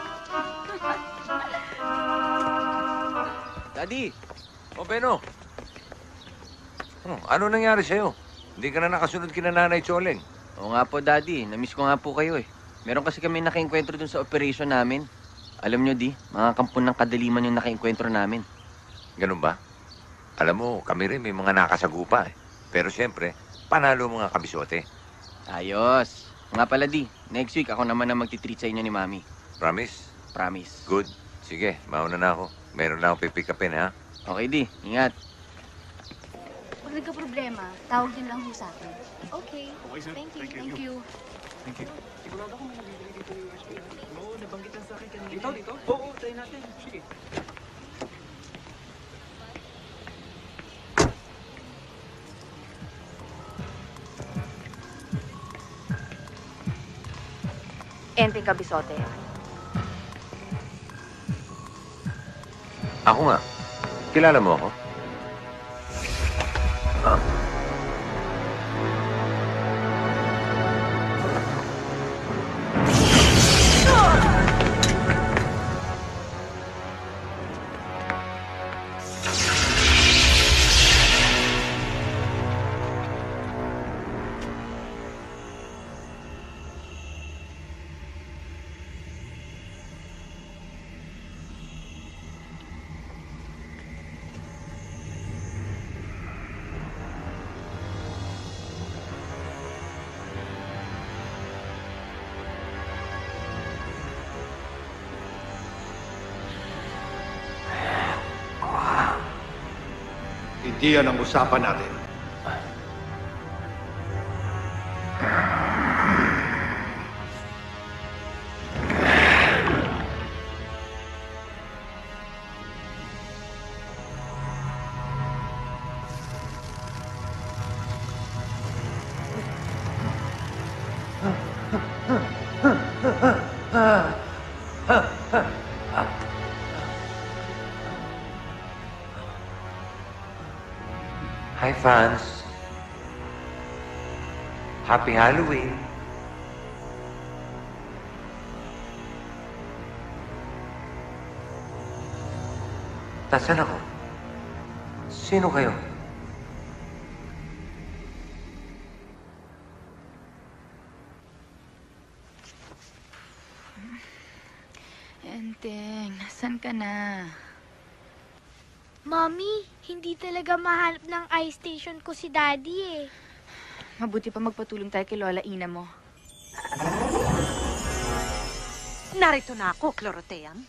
Daddy! O, Beno. Oh, ano nangyari sa'yo? Hindi ka na nakasunod kina Nanay Choleng. Oo nga po, Daddy. Namiss ko nga po kayo eh. Meron kasi kami nakainkwentro dun sa operation namin. Alam nyo, Di, mga kampon ng kadaliman yung nakainkwentro namin. Ganun ba? Alam mo, kami rin may mga nakasagupa eh. Pero siyempre, panalo mga kabisote. Ayos. Nga pala, Di, next week ako naman na magtitreat sa inyo ni Mami. Promise? Promise. Good. Sige, mauna na ako. Meron na akong pipikapin, ha? Okay, Di. Ingat. Pag nagka-problema, tawag din lang ho sa akin. Okay. Okay, sir. Thank you. Thank you. Thank you. Thank you. Sigurado ako may nabibili dito yung ice cream. Oo, nabanggit lang sa akin kanina. Dito, dito? Oo, try natin. Sige. Enteng Kabisote. Ako nga. Kilala mo ako? Ah. Hindi yan ang usapan natin. Hi, fans. Happy Halloween. Tasan ako? Sino kayo? Enteng, nasan ka na? Mommy, hindi talaga mahanap ng ice station ko si Daddy eh. Mabuti pa magpatulong tayo kay Lola Ina mo. Narito na ako, Clorotean.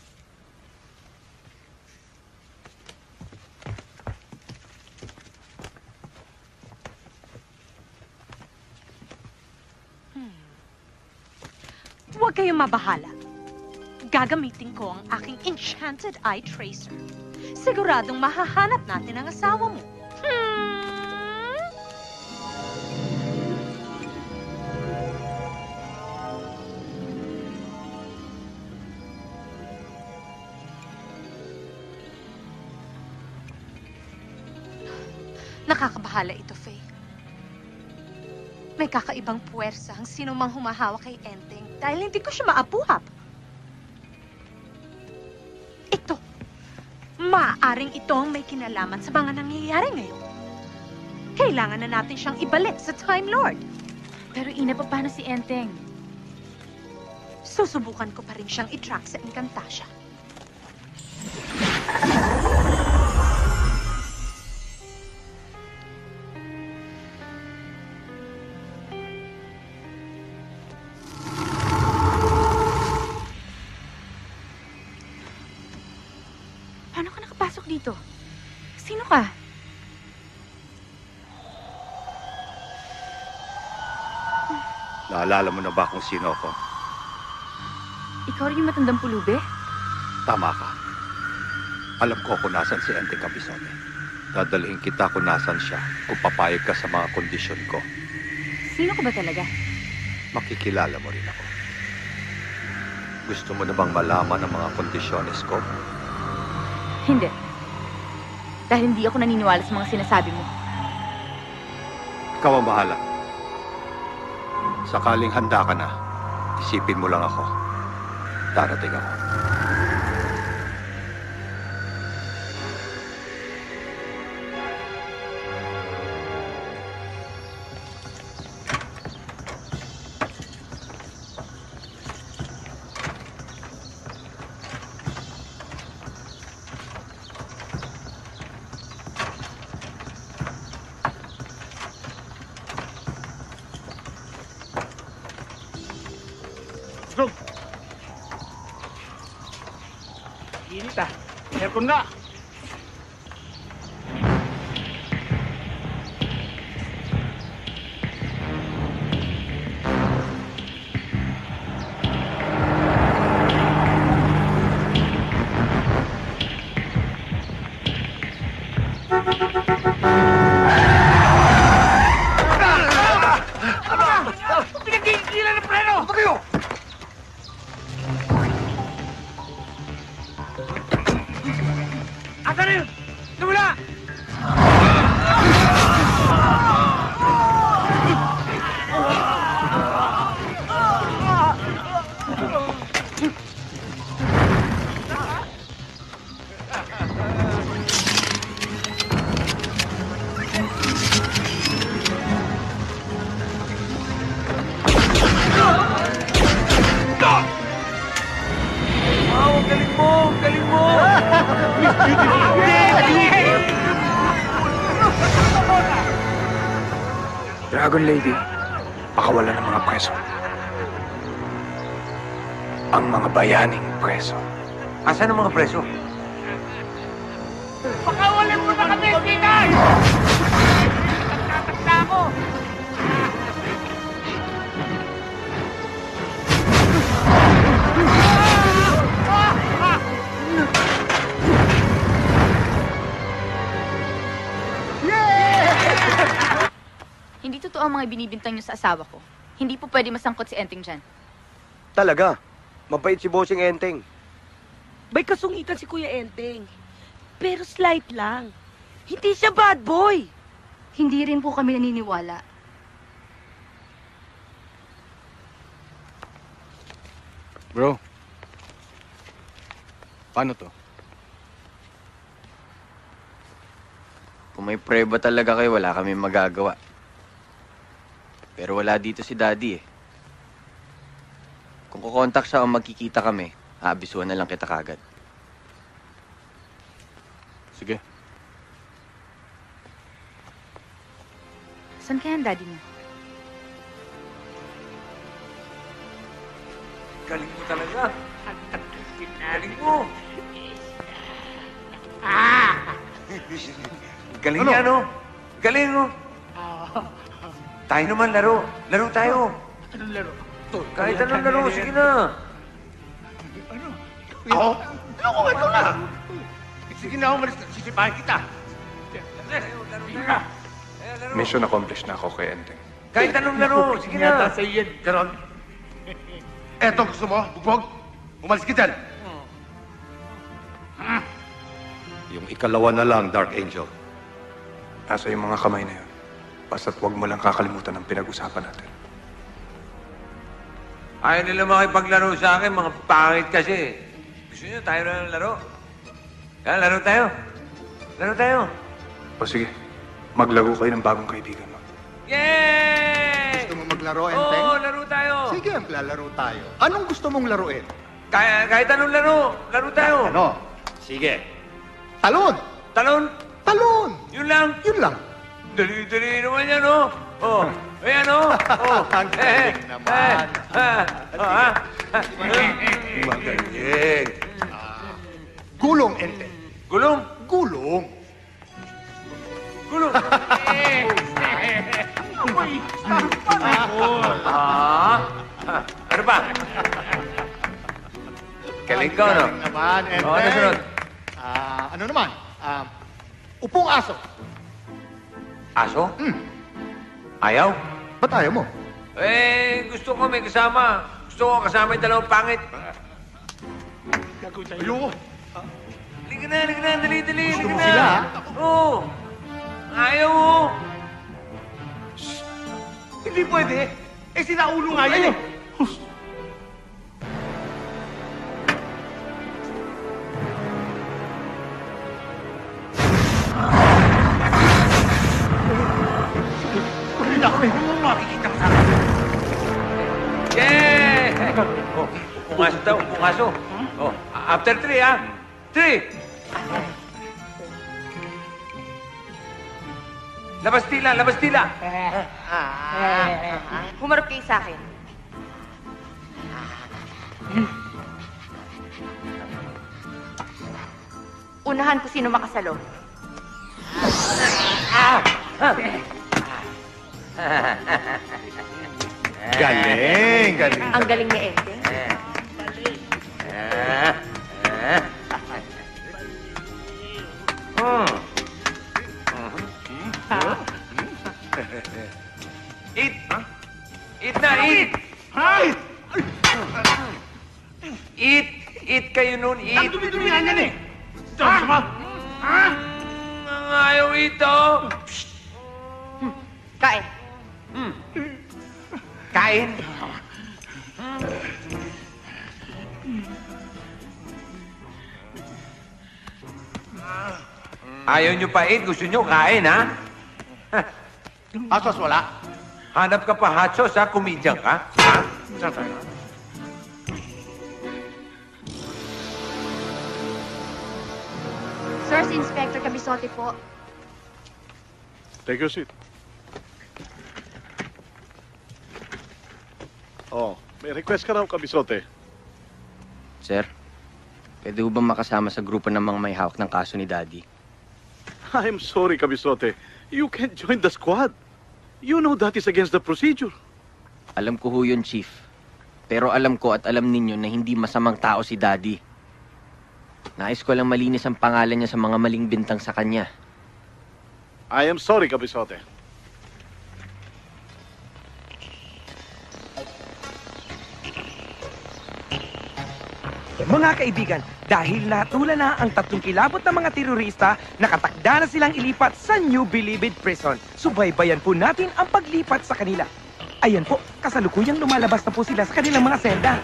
Hmm. Huwag kayong mabahala. Gagamitin ko ang aking enchanted eye tracer. Siguradong mahahanap natin ang asawa mo. Hmm? Nakakabahala ito, Faye. May kakaibang puwersa ang sinumang humahawak kay Enteng dahil hindi ko siya maapuhap. Ito. Maaaring ito ang may kinalaman sa mga nangyayari ngayon. Kailangan na natin siyang ibalik sa Time Lord. Pero Ina, paano si Enteng? Susubukan ko pa rin siyang i-track sa Encantasia. Paano ka nakapasok dito? Sino ka? Naalala mo na ba kung sino ako? Ikaw rin yung matandang pulube? Tama ka. Alam ko kung nasan si Enteng Kabisote. Dadalhin kita kung nasan siya, kung papayag ka sa mga kondisyon ko. Sino ka ba talaga? Makikilala mo rin ako. Gusto mo na bang malaman ang mga kondisyones ko? Hindi. Dahil hindi ako naniniwala sa mga sinasabi mo. Ikaw ang bahala. Sakaling handa ka na, isipin mo lang ako. Darating ako. Init ah. Aircon nga! Pinagkikilan ng preno! Ano kayo? Asa na yun? Tumula! Wow, ang galing mo! Ang galing mo! Dragon Lady, pakawala ng mga preso. Ang mga bayaning preso. Asan ang mga preso? Pakawalan mo na kami, Pinan! Nagtatakta ako! Hindi totoo ang mga binibintang niyo sa asawa ko. Hindi po pwede masangkot si Enteng dyan. Talaga? Mabait si Bossing Enteng. May kasungitan si Kuya Enteng. Pero slight lang. Hindi siya bad boy. Hindi rin po kami naniniwala. Bro, paano to? Kung may preba talaga kayo, wala kami magagawa. Pero wala dito si Daddy eh. Kung kukontak siya o magkikita kami, aabisuhan na lang kita kagad. Sige. Saan kaya ang Daddy mo? Galing mo talaga. Galing mo. Galing Ano? niya, no? Galing, no? Tayo naman, laro. Laro tayo. Anong laro? Kahit anong laro, sige na. Ako? Ako, ikaw na! Sige na, umalis na. Sisipahin kita. Mission accomplished na ako kay Enteng. Kahit anong laro, sige na. Yata sa'yo yan, Garon. Eto, gusto mo? Bugbog? Umalis ka dyan. Yung ikalawa na lang, Dark Angel. Nasa yung mga kamay na yun. Basta't huwag mo lang kakalimutan ang pinag-usapan natin. Ayaw nila makipaglaro sa akin, mga pangit kasi. Gusto niyo, tayo na ng laro. Kaya, laro tayo. Laro tayo. O sige, maglaro kayo ng bagong kaibigan mo. Yay! Gusto mo maglaro, Enteng? Oo, laro tayo. Sige, maglalaro tayo. Anong gusto mong laruin? Kaya, kahit anong laro, laro tayo. Ano? Sige. Talon! Talon? Talon! Yun lang. Yun lang. Dali-dali naman yan, oh. Oh, ayan, oh. Oh. Ang galing naman. Ah, ah, ah. Magaling. Gulong, Enteng. Gulong? Gulong. Gulong. Ah, ano ba? Galing ka, no? Galing naman, Enteng. Oh, ano sunod? Ah, ano naman? Ah, upong aso. Aso? Hmm. Ayaw? Ba't ayaw mo? Eh, gusto ko may kasama. Gusto ko kasama yung dalawang pangit. Ayoko. Halika na, halika na, dali, dali, Gusto halika mo na. sila, ha? Oo. Ayaw mo. Hindi pwede. Eh, sinaulo nga yun eh. Wala ko eh. Makikita ka sa akin. Yeah! Oh, pumasok daw, pumasok. Oh, after three, ha? Three! Labas tila, labas tila. Humarap kayo sa akin. Unahan ko sino makasalo. Galing, galing. Ang galing ni Ente. Eat! Eat na, eat! Eat! Eat kayo nun, eat! Ang dumi-dumi nga yan eh! Diyan ka! Ha? Ang ayaw ito! Kain. Kain! Ayaw nyo pa eat, gusto nyo kain, ha? Asos wala? Hanap ka pa hot sauce, ha? Kumidyan ka? Ha? Sir, si Inspector Cabisote po. Take your seat. Oh, may request ka raw, Kabisote. Sir, pwede ho bang makasama sa grupo ng mga may hawak ng kaso ni Daddy? I'm sorry, Kabisote. You can't join the squad. You know that is against the procedure. Alam ko ho yun, Chief. Pero alam ko at alam ninyo na hindi masamang tao si Daddy. Nais ko lang malinis ang pangalan niya sa mga maling bintang sa kanya. I am sorry, Kabisote. Mga kaibigan, dahil natulan na ang tatlong kilabot ng mga terorista, nakatakda na silang ilipat sa New Bilibid Prison. Subaybayan po natin ang paglipat sa kanila. Ayan po, kasalukuyang lumalabas na po sila sa kanilang mga selda.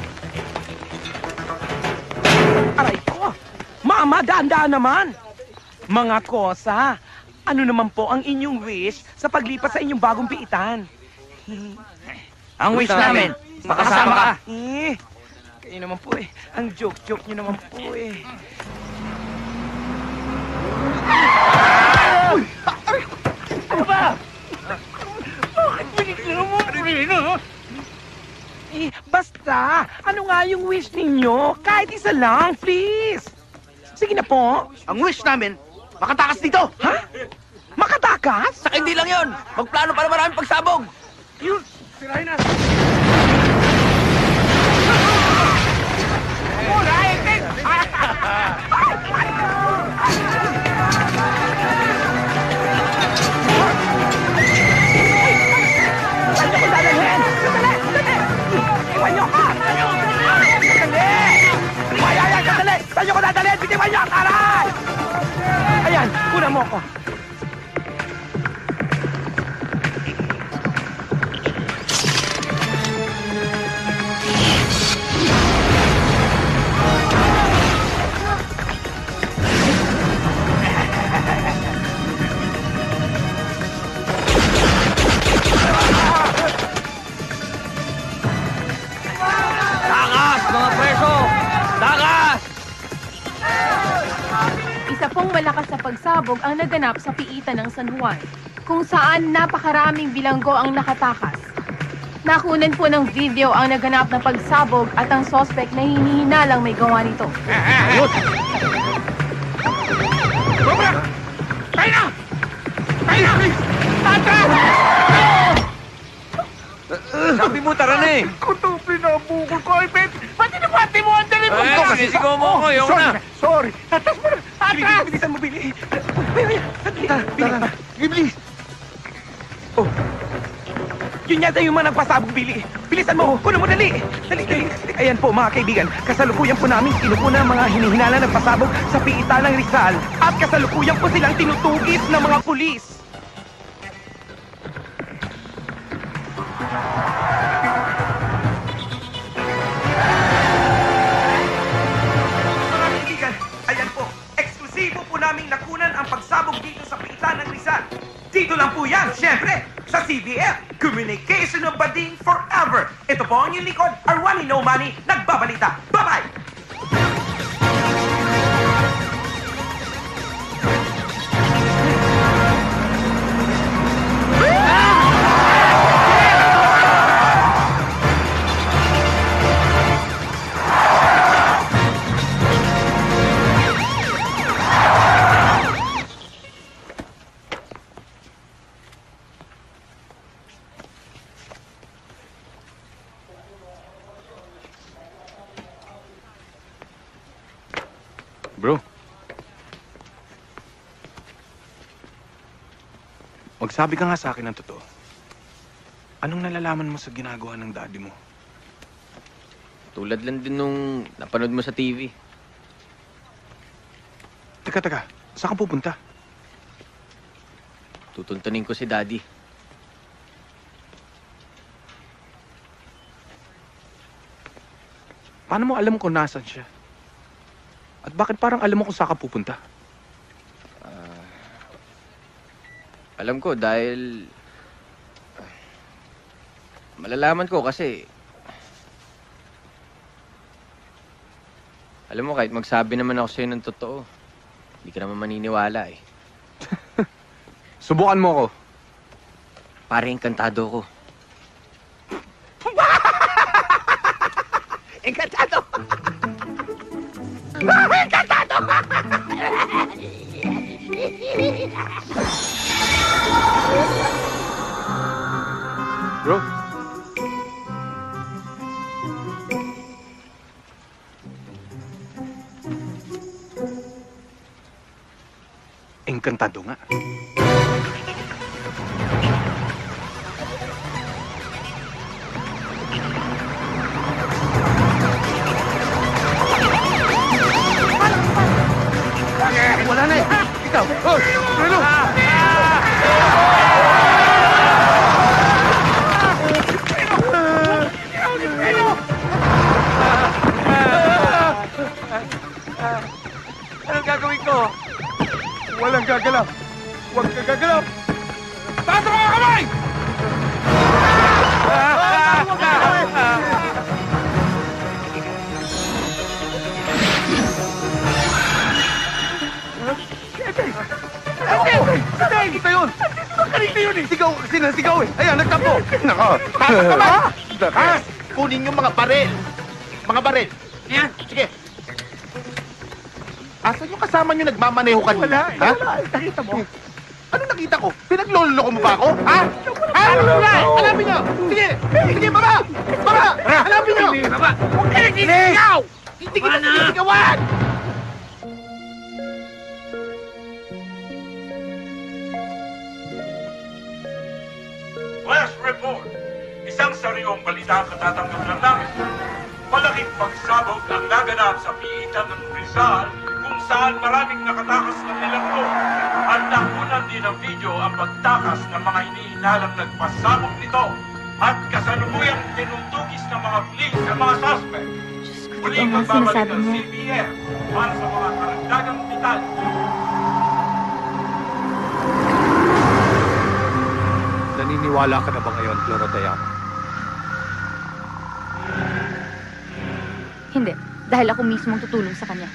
Aray ko! Mama, daan-daan naman! Mga kosa, ano naman po ang inyong wish sa paglipat sa inyong bagong piitan? Ang wish namin, makasama ka! Eh, kayo naman po eh. Ang joke-joke nyo naman po eh. Ano ba? Bakit binigyan mo preno? Eh, basta, ano nga yung wish ninyo? Kahit isa lang, please! Sige na po. Ang wish namin, makatakas dito! Ha? Makatakas? Saka hindi lang yun! Magplano para maraming pagsabog! Yun! Sirahin na! Saan niyo ko dadalhin? Sandali! Sandali! Iwan niyo ka! Sandali! Ay, ay, ay! Sandali! Saan niyo ko dadalhin? Bitiwan niyo! Aray! Ayan! Kuna mo ko! Takas, mga preso! Takas! Isa pong malakas na pagsabog ang naganap sa piitan ng San Juan, kung saan napakaraming bilanggo ang nakatakas. Nakunan po ng video ang naganap na pagsabog at ang sospek na hinihinalang may gawa nito. Sobra! Tayo na! Tayo na! Atras! Sabi mo, tara na eh! Kuto, pinabukol ko, Ipet! Pati na pati mo ang telepon Ay, ko! sinisigaw mo ako, ayaw Sorry, na. Sorry! Atras mo na! Atras! Bilisan mo, Bili! Sandali! Tara! Bilis! Oh! Yun yata yung mga nagpasabog, Bili! Bilisan mo! Kunin mo, dali! Dali, dali! Ayan po, mga kaibigan, kasalukuyan po namin kinukunan ang mga hinihinala ng pasabog sa piitan ng Rizal at kasalukuyan po silang tinutugis ng mga pulis! Mga kaibigan, ayan po, eksklusibo po naming nakunan ang pagsabog dito sa piitan ng Rizal. Dito lang po yan, syempre, sa C B F, Communication of Bading Forever. Ito po ang inyong likod, Arwani No Money, nagbabalita. Bye-bye! Magsabi ka nga sa akin ng totoo. Anong nalalaman mo sa ginagawa ng daddy mo? Tulad lang din nung napanood mo sa T V. Teka, teka. Saan ka pupunta? Tutuntunin ko si Daddy. Paano mo alam kung nasan siya? At bakit parang alam mo kung saan ka pupunta? Ah, alam ko dahil... malalaman ko kasi... Alam mo, kahit magsabi naman ako sa'yo ng totoo, hindi ka naman maniniwala eh. Subukan mo ko. Pare, enkantado ko. Encantado! Encantado! Bro. Encantado nga. Wala na eh! Ikaw! Oh! Relo! Anong gagawin ko? Walang gagalaw! Huwag ka gagalaw! Taas ang mga kamay! Hindi! Kita yun! Kanina yun eh! Sigaw! Sinasigaw eh! Ayan, nagtapo! Nako! Taas! Kunin yung mga baril! Mga baril! Yan! Sige! Asan yung kasama nyo nagmamaneho kanina? Wala! Ha? Wala! Nakita mo? Ano nakita ko? Pinagloloko mo ba ako? Ha? Ha? Wala! Hanapin nyo! Sige! Sige, baba! Baba! Hanapin nyo! Baba! Huwag ka nagsisigaw! Hindi kita sinisigawan! Flash report! Isang sariwang balita ang katatanggap lang namin. Malaking pagsabog ang naganap sa piitan ng Rizal kung saan maraming nakatakas ng nilanggo. At nakunan din ng video ang pagtakas ng mga iniinalang nagpasabog nito at kasalukuyang tinutugis ng mga police sa mga suspect. Muling magbabalik ng C B F para sa mga karagdagang detalye. Naniniwala ka na ba ngayon, Clorotayama? Hindi. Dahil ako mismo ang tutulong sa kanya.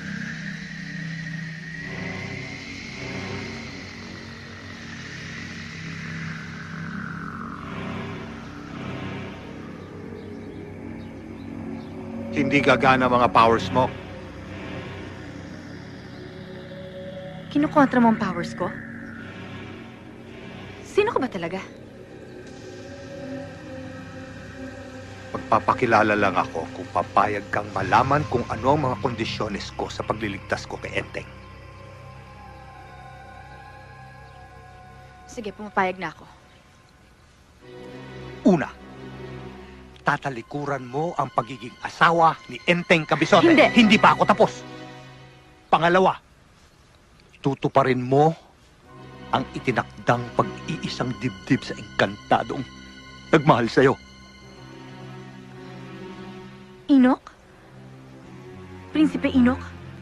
Hindi gagana mga powers mo. Kinukontra mo ang powers ko? Sino ka ba talaga? Magpapakilala lang ako kung papayag kang malaman kung ano ang mga kondisyones ko sa pagliligtas ko kay Enteng. Sige, pumapayag na ako. Una, tatalikuran mo ang pagiging asawa ni Enteng Cabizote. Hindi. Hindi pa ako tapos. Pangalawa, tutuparin mo ang itinakdang pag-iisang dibdib sa engkantadong nagmahal sa'yo. Inok? Prinsipe Inok?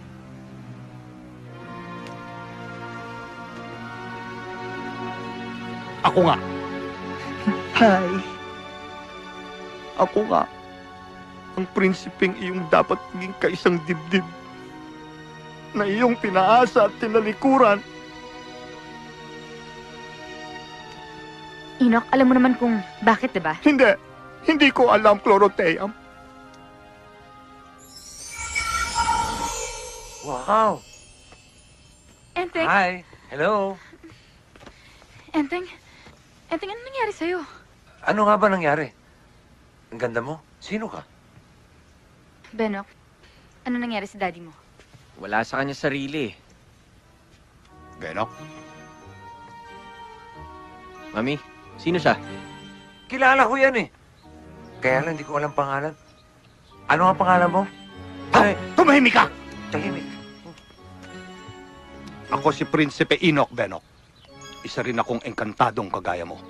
Ako nga. Hi. Ako nga. Ang prinsipeng iyong dapat maging kaisang dibdib na iyong pinaasa at tinalikuran. Inok, alam mo naman kung bakit, diba? Hindi. Hindi ko alam, Clorotayam. Wow! Enteng? Hi! Hello! Enteng? Enteng, ano nangyari sa'yo? Ano nga ba nangyari? Ang ganda mo. Sino ka? Benok, ano nangyari sa daddy mo? Wala sa kanya sarili. Benok? Mami, sino siya? Kilala ko yan eh. Kaya lang hindi ko alam pangalan. Ano ang pangalan mo? Ay, tumahimik ka! Tahimik. Ako si Prinsipe Enoch Benok. Isa rin akong engkantadong kagaya mo.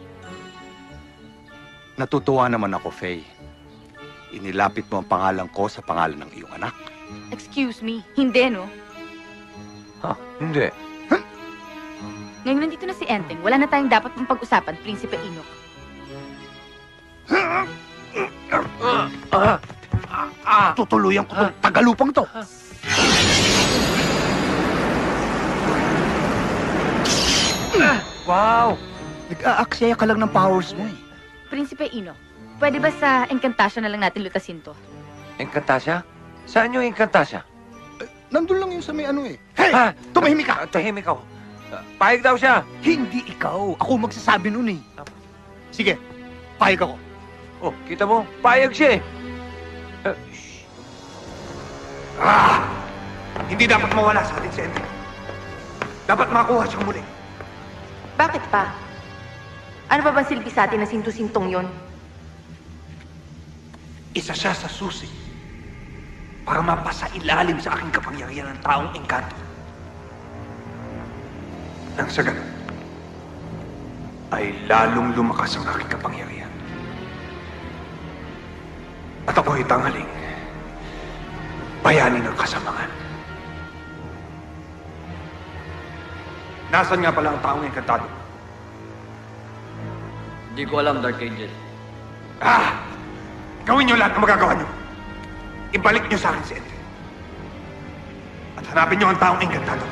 Natutuwa naman ako, Faye. Inilapit mo ang pangalan ko sa pangalan ng iyong anak. Excuse me, hindi, no? Ha? Hindi. Ngayon nandito na si Enteng, wala na tayong dapat mong pag-usapan, Prinsipe Enoch. Tutuluyan ko tong tagalupang to. Wow! Nag-aaksaya ka lang ng powers mo eh. Prinsipe Enoch, pwede ba sa Encantasia na lang natin lutasin to? Encantasia? Saan yung Encantasia? Nandun lang yun sa may ano eh. Hey! Ah, tumahimik ka! Tahimik ako. Pahig daw siya. Hindi ikaw. Ako magsasabi nun eh. Sige, pahig ako. Oh, kita mo? Payag siya eh. Uh, Ah! Hindi dapat mawala sa atin si Enteng. Dapat makuha siyang muli. Bakit pa? Ano pa bang silbi sa atin na sinto-sintong yon? Isa siya sa susi para mapasailalim sa aking kapangyarihan ng taong engkanto. Nang sa ganun, ay lalong lumakas ang aking kapangyarihan. At ako'y tanghaling bayani ng kasamangan. Nasaan nga pala ang taong engkantado? Hindi ko alam, Dark Angel. Ah! Gawin niyo lahat ng magagawa niyo. Ibalik niyo sa akin si Enteng. At hanapin niyo ang taong engkantado.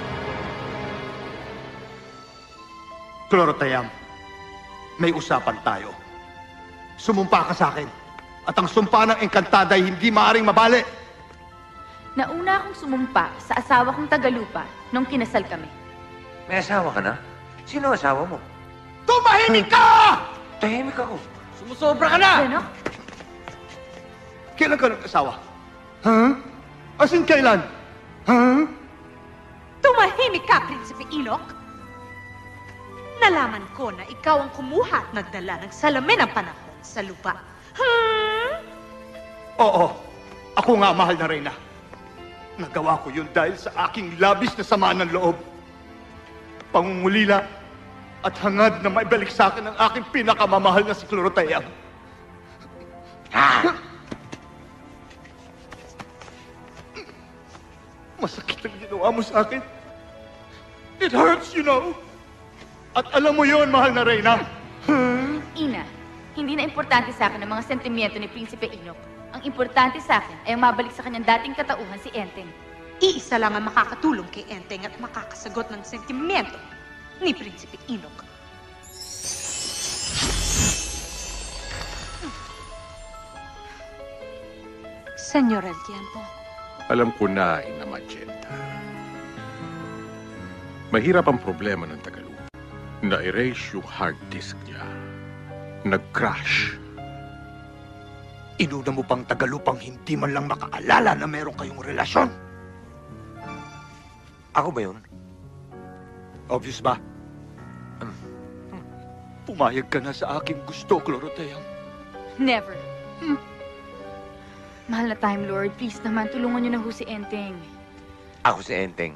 Clorotayam, may usapan tayo. Sumumpa ka sa akin. At ang sumpa ng engkantada ay hindi maaaring mabali. Nauna akong sumumpa sa asawa kong Tagalupa nung kinasal kami. May asawa ka na? Sino ang asawa mo? Tumahimik ka! Tahimik ako. Sumusobra ka na! Benok? Kailan ka nag-asawa? Huh? As in kailan? Huh? Tumahimik ka, Prinsipe Enoch! Nalaman ko na ikaw ang kumuha at nagdala ng salamin ng panahon sa lupa. Hmm? Oo, ako nga mahal na reyna. Nagawa ko yun dahil sa aking labis na sama ng loob. Pangungulila at hangad na maibalik sa akin ang aking pinakamamahal na si Clorotayam. Ah! Masakit ang ginawa mo sa akin. It hurts, you know. At alam mo yun, mahal na reyna. Ina, hindi na importante sa akin ang mga sentimiento ni Prinsipe Enoch. Ang importante sa akin ay ang mabalik sa kanyang dating katauhan si Enteng. Iisa lang ang makakatulong kay Enteng at makakasagot ng sentimento ni Prinsipe Enoch. Senyor El Tiempo. Alam ko na, Ina Magenta. Mahirap ang problema ng Tagalupa. Na-erase yung hard disk niya. Nag-crash. Inuna mo pang Tagalupang hindi man lang makaalala na meron kayong relasyon. Ako ba yun? Obvious ba? Pumayag ka na sa aking gusto, Clorotayam. Never. Hmm. Mahal na Time Lord, please naman, tulungan niyo na ho si Enteng. Ako si Enteng.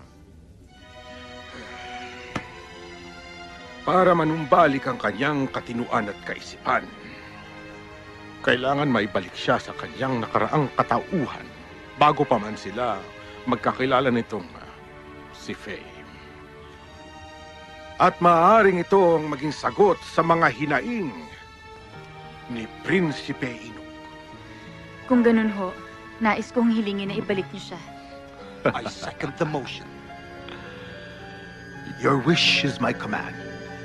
Para manumbalik ang kanyang katinuan at kaisipan, kailangan maibalik siya sa kanyang nakaraang katauhan bago pa man sila magkakilala nitong uh, si Faye. At maaaring ito ang maging sagot sa mga hinaing ni Prinsipe Enoch. Kung ganun ho, nais kong hilingin na ibalik niyo siya. I second the motion. Your wish is my command.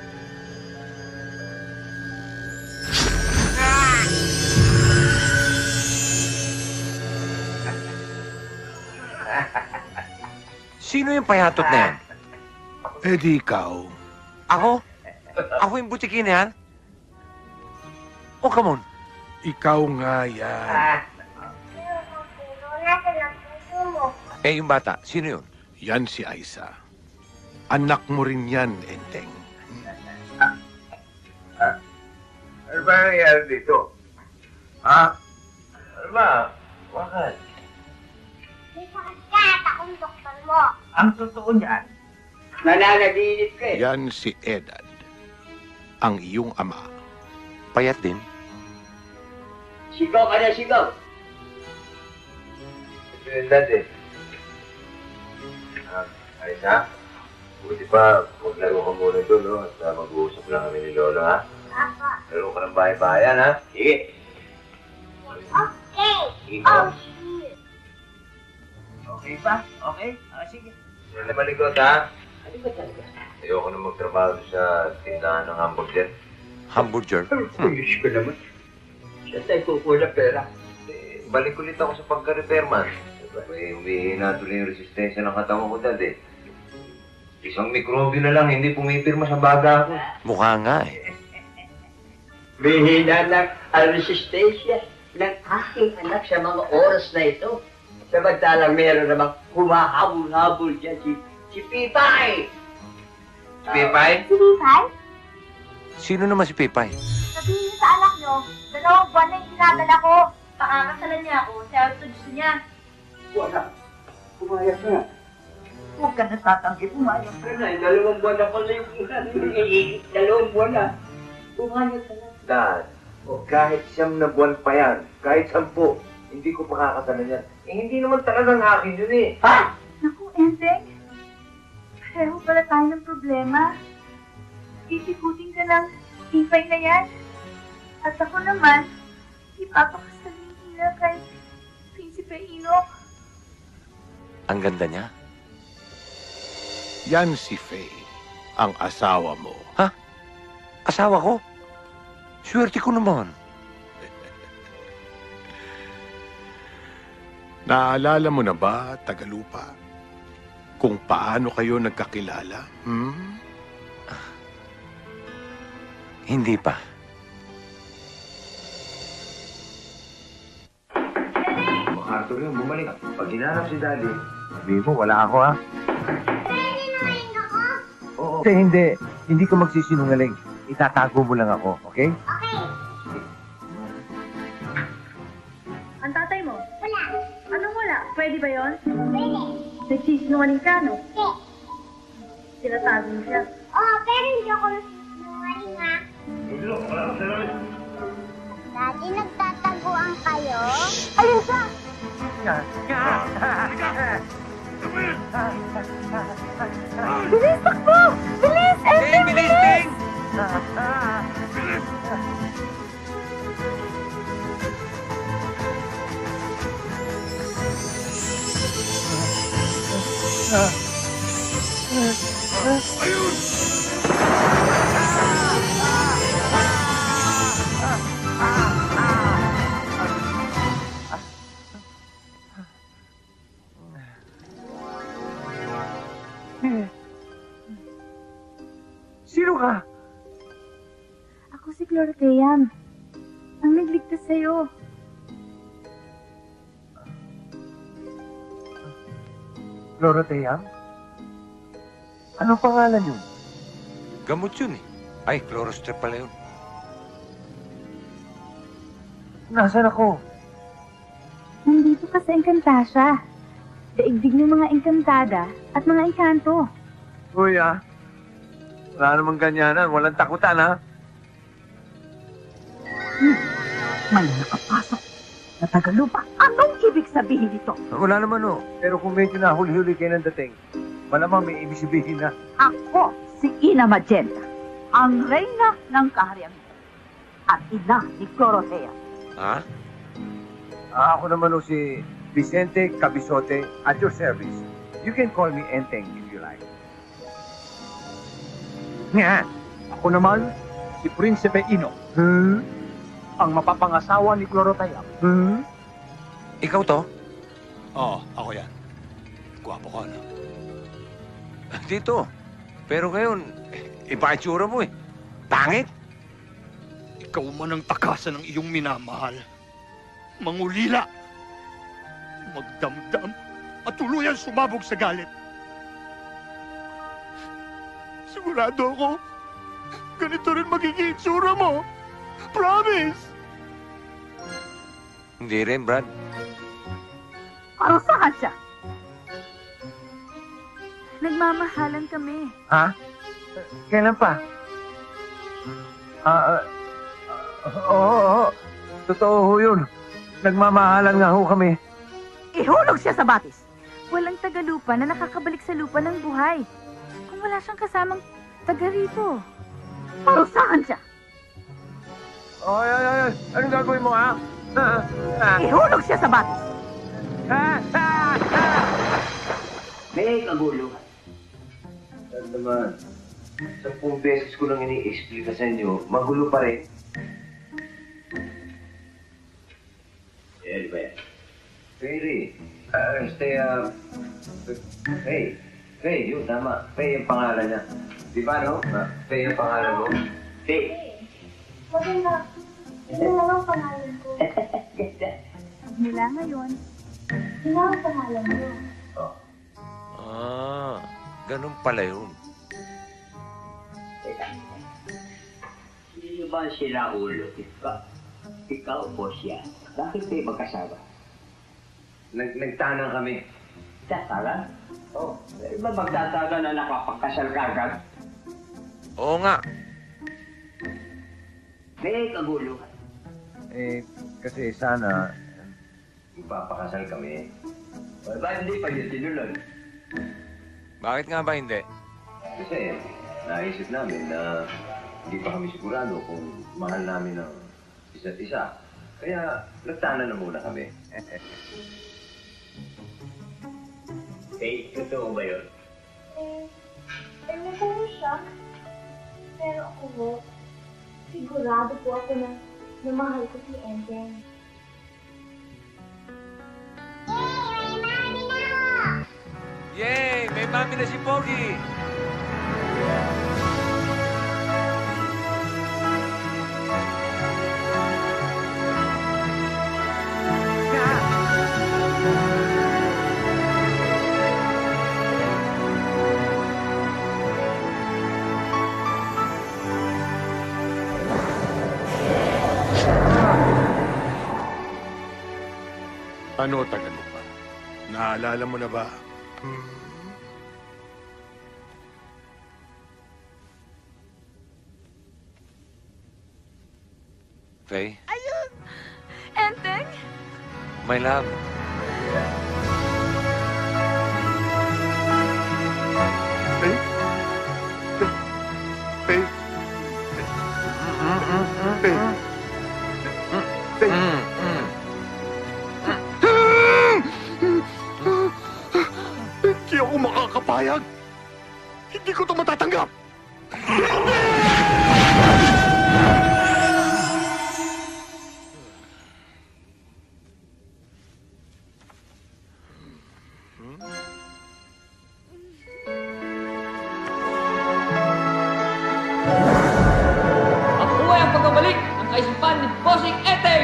Sino yung payatot na yan? Eh di ikaw. Ako? Ako yung butikin na yan? Oh, come on. Ikaw nga yan. Eh, yung bata, sino yun? Yan si Aiza. Anak mo rin yan, Enteng. ba nangyayari dito? Ha? Ano ba? Bakit? May sakit ka at akong doktor mo. Ang totoo niyan, nananaginip ka eh. Yan si Edad, ang iyong ama. Payat din. Sigaw ka na sigaw. Ito yung dad eh. Ah, ayos ha? Buti pa, maglaro ka muna doon, no? At uh, mag-uusap lang kami ni Lolo, ha? Papa. Laro ka ng bahay-bahayan, ha? Sige. Okay. Sige. Oh, shit. Okay pa? Okay? Ah, sige. Yan na malikot, ha? Ano ba talaga? Ayoko na magtrabaho sa tindahan ng hamburger. Hamburger? Ayos ko naman. Siya tayo kukuha ng pera. Eh, balik ulit ako sa pagka-repair, man. Eh, humihina tuloy yung resistensya ng katawan ko, dad, eh. Isang mikrobyo na lang, hindi pumipirma sa baga ako. Mukha nga eh. Bihina lang ang resistensya ng aking anak sa mga oras na ito. Samantalang meron namang humahabol-habol dyan si, si Pipay. Si Pipay? Si Pipay? Sino naman si Pipay? Sabihin niyo sa anak niyo, dalawang buwan na yung dinadala ko. Pakakasalan niya ako, siya gusto gusto niya. Wala. Pumayag ka na. Huwag ka natatanggi. Pumayag ka na. Dalawang buwan na pala yung dalawang buwan na. Pumayag ka na. Dad, kahit siyam na buwan pa yan, kahit sampu, hindi ko pakakasalan yan. Eh, hindi naman talagang akin yun eh. Ha? Naku, Enteng. Pareho pala tayo ng problema. Titikutin ka ng Pipay na yan. At ako naman, ipapakasaling nila kay Prinsipe Enoch. Ang ganda niya. Yan si Faye, ang asawa mo. Ha? Asawa ko? Swerte ko naman. Naalala mo na ba, Tagalupa, kung paano kayo nagkakilala? Hmm? Hindi pa. Arthur yun, bumalik. Pag hinanap si Daddy, sabihin mo, wala ako ha. Ready na rin ako? Oo. Hindi, hindi. Hindi ko magsisinungaling. Itatago mo lang ako, okay? Okay. Ang tatay mo? Wala. Anong wala? Pwede ba yon? Pwede. Nagsisinungaling ka, no? Hindi. Tinatago mo siya. Oo, pero hindi ako nagsisinungaling ha. Daddy, nagtataguan kayo? Ayun siya! Bilis, takbo! Bilis! Enteng, bilis! Bilis! Ayun! Sino ka? Ako si Cloroteam. Ang nagligtas sa'yo. Cloroteam? Anong pangalan yun? Gamot yun eh. Ay, Chlorostrep pala yun. Nasaan ako? Nandito ka sa Encantasia. Daigdig ng mga engkantada at mga engkanto. Uy ah. Wala namang ganyanan. Walang takutan ha. Hmm. May nakapasok na Tagalupa. Anong ibig sabihin nito? Wala naman oh. Pero kung medyo na huli-huli kayo ng dating, malamang may ibig sabihin na. Ako si Ina Magenta, ang reyna ng kaharian at ina ni Clorotea. Ha? Ah, ako naman oh si Vicente Cabisote at your service. You can call me Enteng if you like. Nga, ako naman, si Prinsipe Enoch. Hmm? Ang mapapangasawa ni Clorotea. Hmm? Ikaw to? Oo, oh, ako yan. Gwapo ka, no? Dito. Pero ngayon, iba itsura mo eh. Pangit. Ikaw man ang takasan ng iyong minamahal. Mangulila. Magdamdam at tuluyan sumabog sa galit. Sigurado ako, ganito rin magiging itsura mo Promise! Hindi rin, Brad. Parusahan siya. Nagmamahalan kami. Ha? Kailan pa? Ah, uh, oo, oo. Totoo ho yun. Nagmamahalan nga ho kami. Ihulog siya sa batis. Walang tagalupa na nakakabalik sa lupa ng buhay. Kung wala siyang kasamang taga rito. Parusahan siya. Oy, oy, oy. Anong gagawin mo, ha? Ihulog siya sa batis. May kagulo. Ano naman, sampung beses ko lang ini-explica sa inyo, magulo pa rin. Eh, di ba yan? Fairy. Uh, stay, uh... Faye. Faye, yun, tama. Faye ang pangalan niya. Di ba, no? Uh, Faye ang pangalan mo. Faye. Maganda. Ito lang ang pangalan ko. Mula ngayon, Sino ang pangalan mo? Ah, ganun pala yun. Sino ba si Raulo? Ikaw, ikaw o siya? Bakit kayo magkasama? Nag nagtanong kami. Tatagan? Oo. Oh, eh, ba magtatagan na nakapagkasal ka agad? Oo nga. May kagulo. Eh, kasi sana magpapakasal kami. O ba hindi pa yun tinulog? Bakit nga ba hindi? Kasi naisip namin na hindi pa kami sigurado kung mahal namin ang isa't isa. Kaya nagtana na muna kami. Eh, totoo ba yun? Eh, ewan ko mo siya. Pero ako ho, sigurado po ako na namahal ko si Enteng. Yay! May mami na si Pogi! Ano, Tagalupa? Naalala mo na ba? Faye, Ayun! Enteng? my love. Faye? Faye? Faye? Faye? Hindi ako makakapayag. Hindi ko ito matatanggap. Mabuhay ang pagbabalik ng kaisipan ni Bossing Enteng!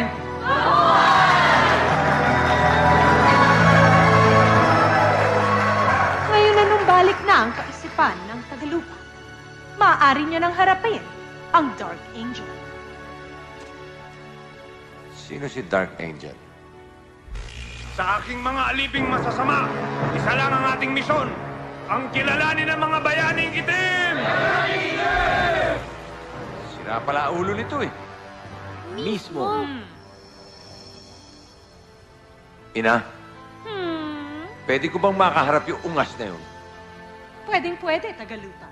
Ngayon na nung balik na ang kaisipan ng Tagalupa, maaari niya nang harapin ang Dark Angel. Sino si Dark Angel? Sa aking mga aliping masasama, isa lang ang ating misyon. Ang kilalanin ng mga bayaning itim! Sira pala ulo nito eh. Mismo. Ina, Hmm. pwede ko bang makaharap yung ungas na yun? Pwedeng-pwede, Tagalupa.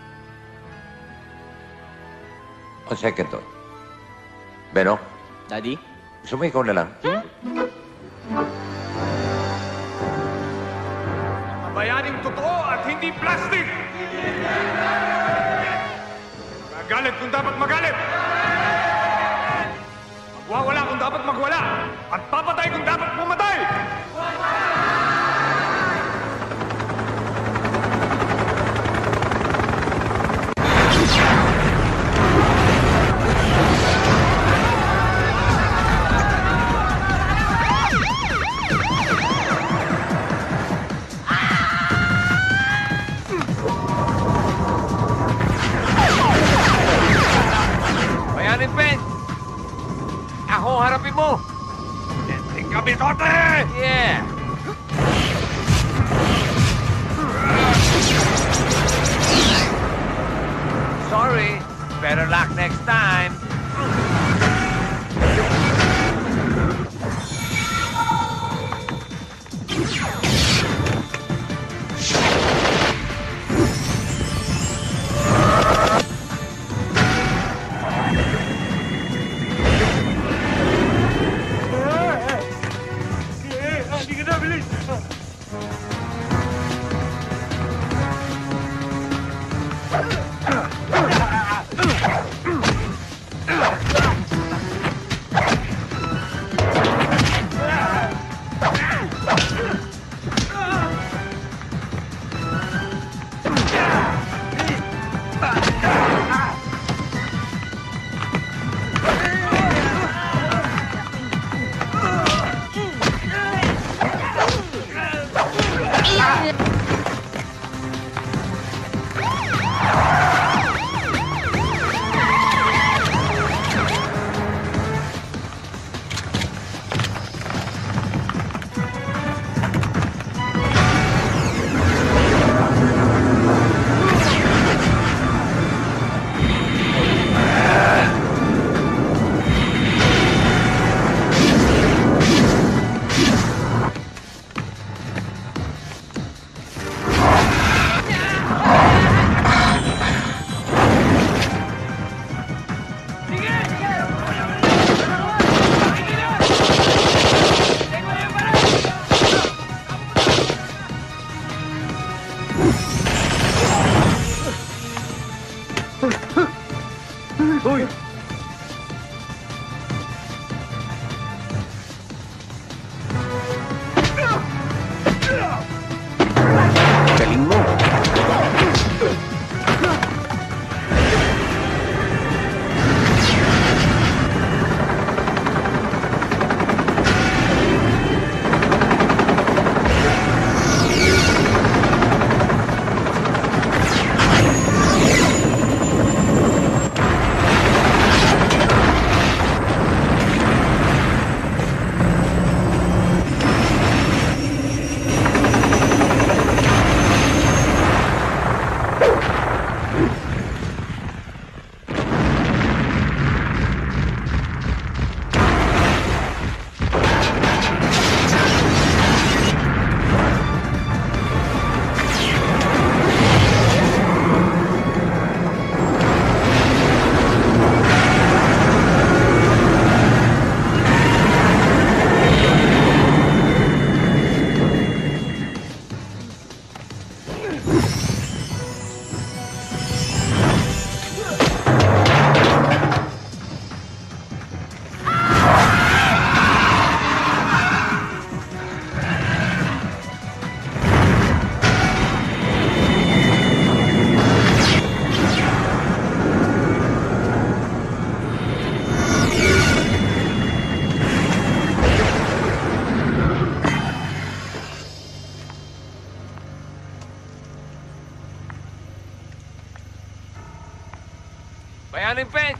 On second thought. Beno? Daddy? Gusto mo ikaw na lang? Bayaning totoo at hindi plastic! Magalit kung dapat magalit! Magwawala kung dapat magwala! At papatay kung dapat pumatay! Bayanin, Ben! harapin mo! Enteng Kapisote! Yeah! Sorry, better luck next time. Sige na, bilis! Uy! Galing mo. Bayaning Peng!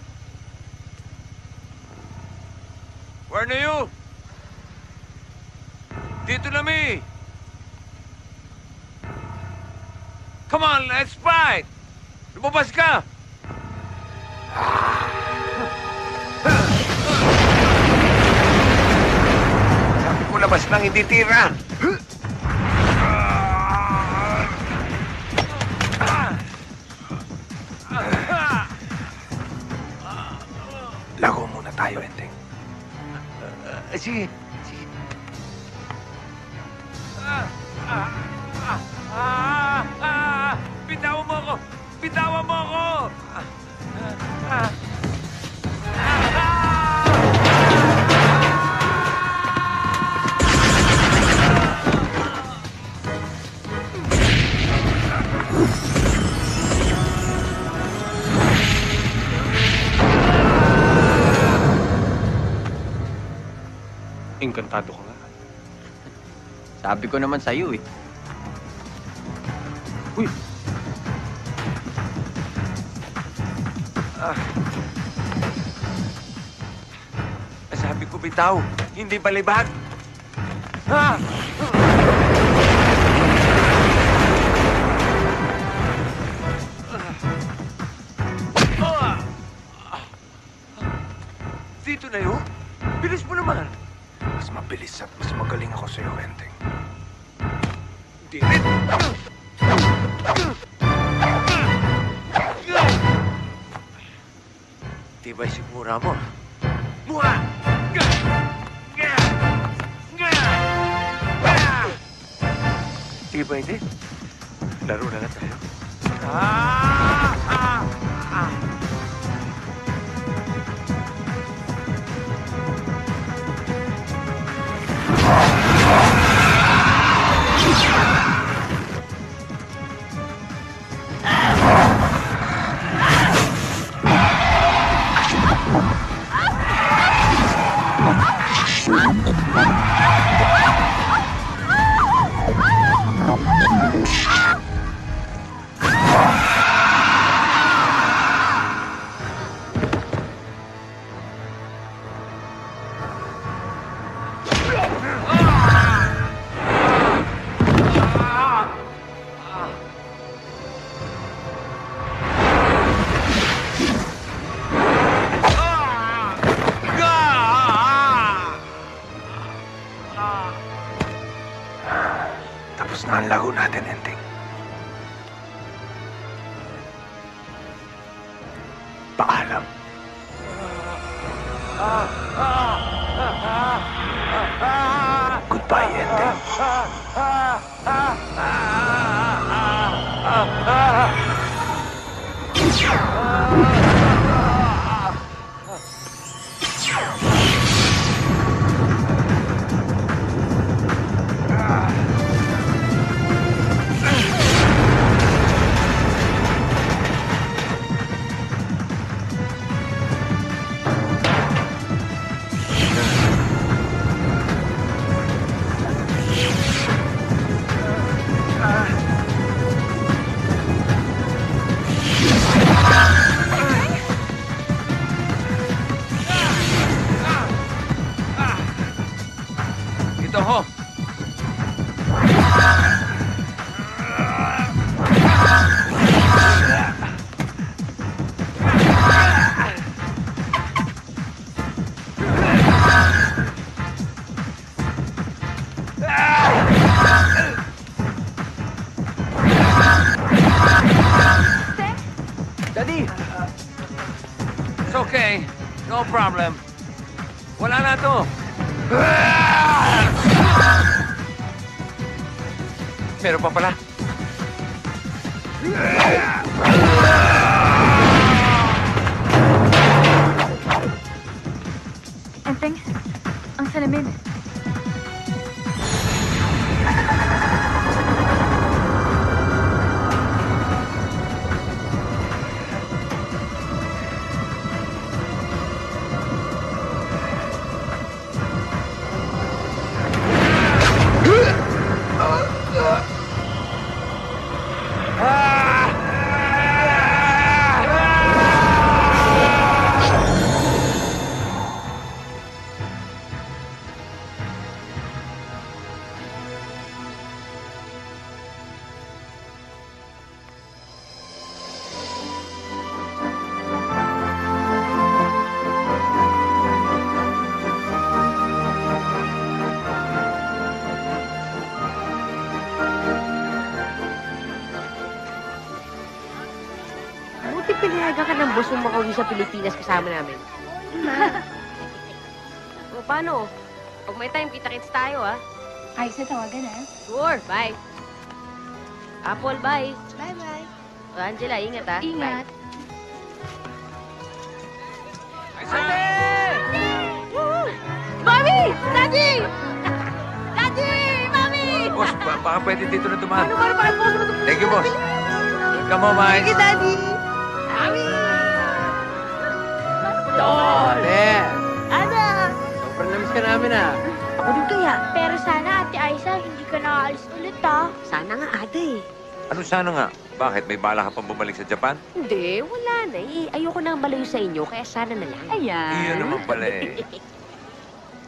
Where are you? Dito na mi! Come on, let's fight! Lumabas ka! Sabi ko labas lang, hindi tira! Lago muna tayo, Enteng. Uh, sige, sige. Ah, ah, ah, ah, ah, bitawan mo ako! Bitawan mo ako! Ah, ah, Inkantado ko nga. Sabi ko naman sa'yo eh. Uy! Ah. Sabi ko, Bumitaw, hindi balibag. Ha? Dito na yun? Bilis mo naman. Mas mabilis at mas magaling ako sa'yo, Enteng. Di rin. Tibay sigmura mo. Muha! Tibay din. Laro na na tayo. Ah! Ah! Ah! Tapos na ang lago natin, Enteng. Paalam. Goodbye, Enteng. Ito ho. Daddy! It's okay. No problem. Wala na to. Meron pa pala. Enteng, ang salamin. Buti pinayagan ka ng boss mong makauwi sa Pilipinas kasama namin. O, paano? Pag may time, kita-kits tayo, ha? Ayos na tawagan, ha? Sure, bye. Apple, bye. Bye-bye. O, Angela, ingat, ha? Ingat. Mami! Daddy! Daddy! Mami! Boss, ba baka pwede dito na dumaan. Ano ba? Bakit boss? Thank you, boss. Welcome home, Mike. Thank you, Daddy! Mami! Dole! Ana! Sobrang namiss ka namin, ah. Ako din kaya. Pero sana, Ate Aiza, hindi ka nakaalis ulit, ha? Sana nga, ate. Ano sana nga? Bakit? May bala ka pang bumalik sa Japan? Hindi, wala na eh. Ayoko nang malayo sa inyo, kaya sana na lang. Ayan. Iyon naman pala eh.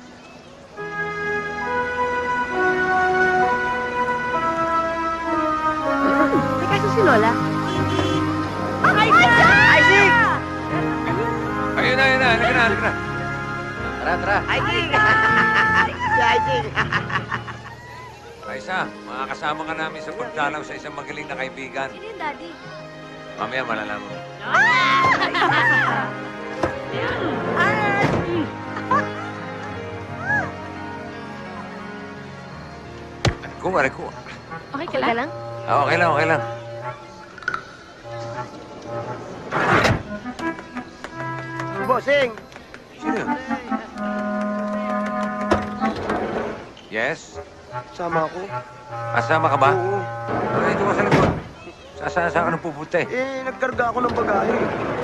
si Lola? Aisa! Isaac! Ayun na, ayun na. Halika na, halika na. Tara, tara. Isaac! Si Isaac! Aisa, makakasama ka namin sa pagdalaw sa isang magaling na kaibigan. Sino yung daddy? Mamaya malalaman mo. Aray ko, aray ko. Okay ka lang? Ah, okay lang, okay lang. Bossing! Sino yun? Yes? Sama ako. Asama ka ba? Oo. Ay, ito ka sa likod. Saan saan ka nang pupunta eh? Eh, nagkarga ako ng bagahe.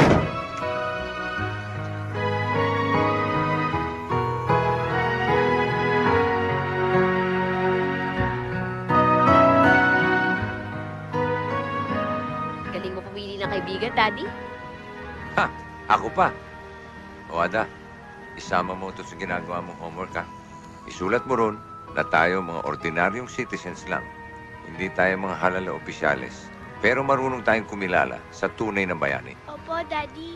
Galing mo pumili ng kaibigan, Daddy. Ha? Ako pa? O Ada, isama mo ito sa ginagawa mong homework ha. Isulat mo ron na tayo mga ordinaryong citizens lang. Hindi tayo mga halal na opisyales. Pero marunong tayong kumilala sa tunay na bayani. Opo, Daddy.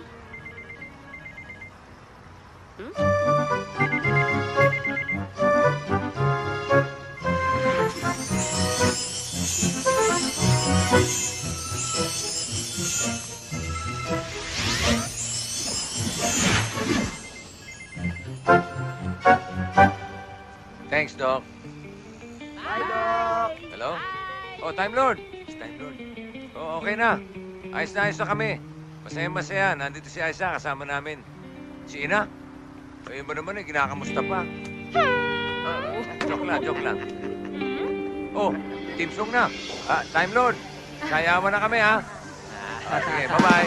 Thanks, Doc. Hi, Doc! Hello? Oh, Time Lord. It's Time Lord. Oh, okay na. Ayos na ayos na kami. Masaya-masaya. Nandito si Aisa, kasama namin. Si Ina? Ayun ba naman eh, kinakamusta pa. Ah, joke lang, joke lang. Oh, Team Song na. Ah, Time Lord. Sayawan na kami, ha? Ah, sige, bye-bye.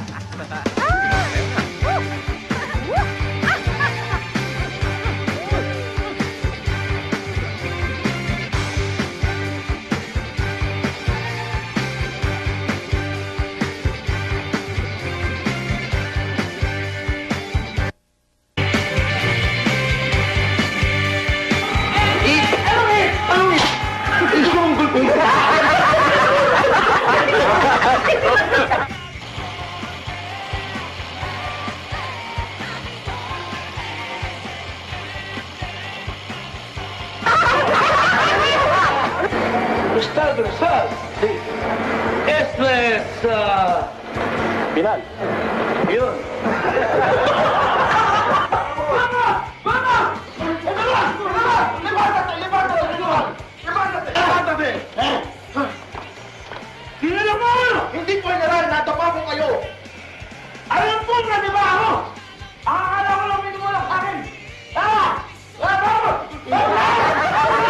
Cristal Cristal. Sí. Esto es... ah, Final. Yun. Tingnan mo! Hindi ko inaral, natapa ko kayo! Alam po na, di ba ako? Ang akala ko lang minumula sa akin! Tama! Tama!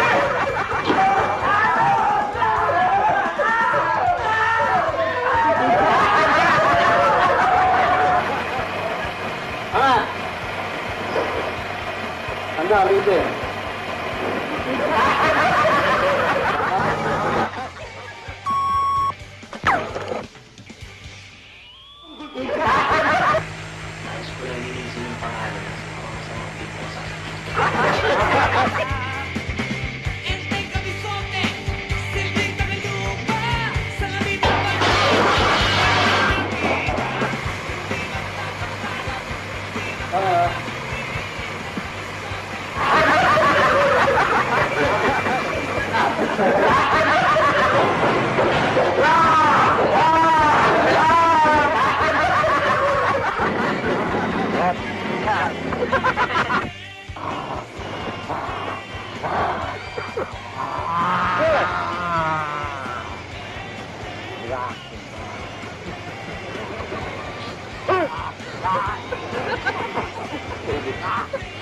Ah! Anda, dito. Ah!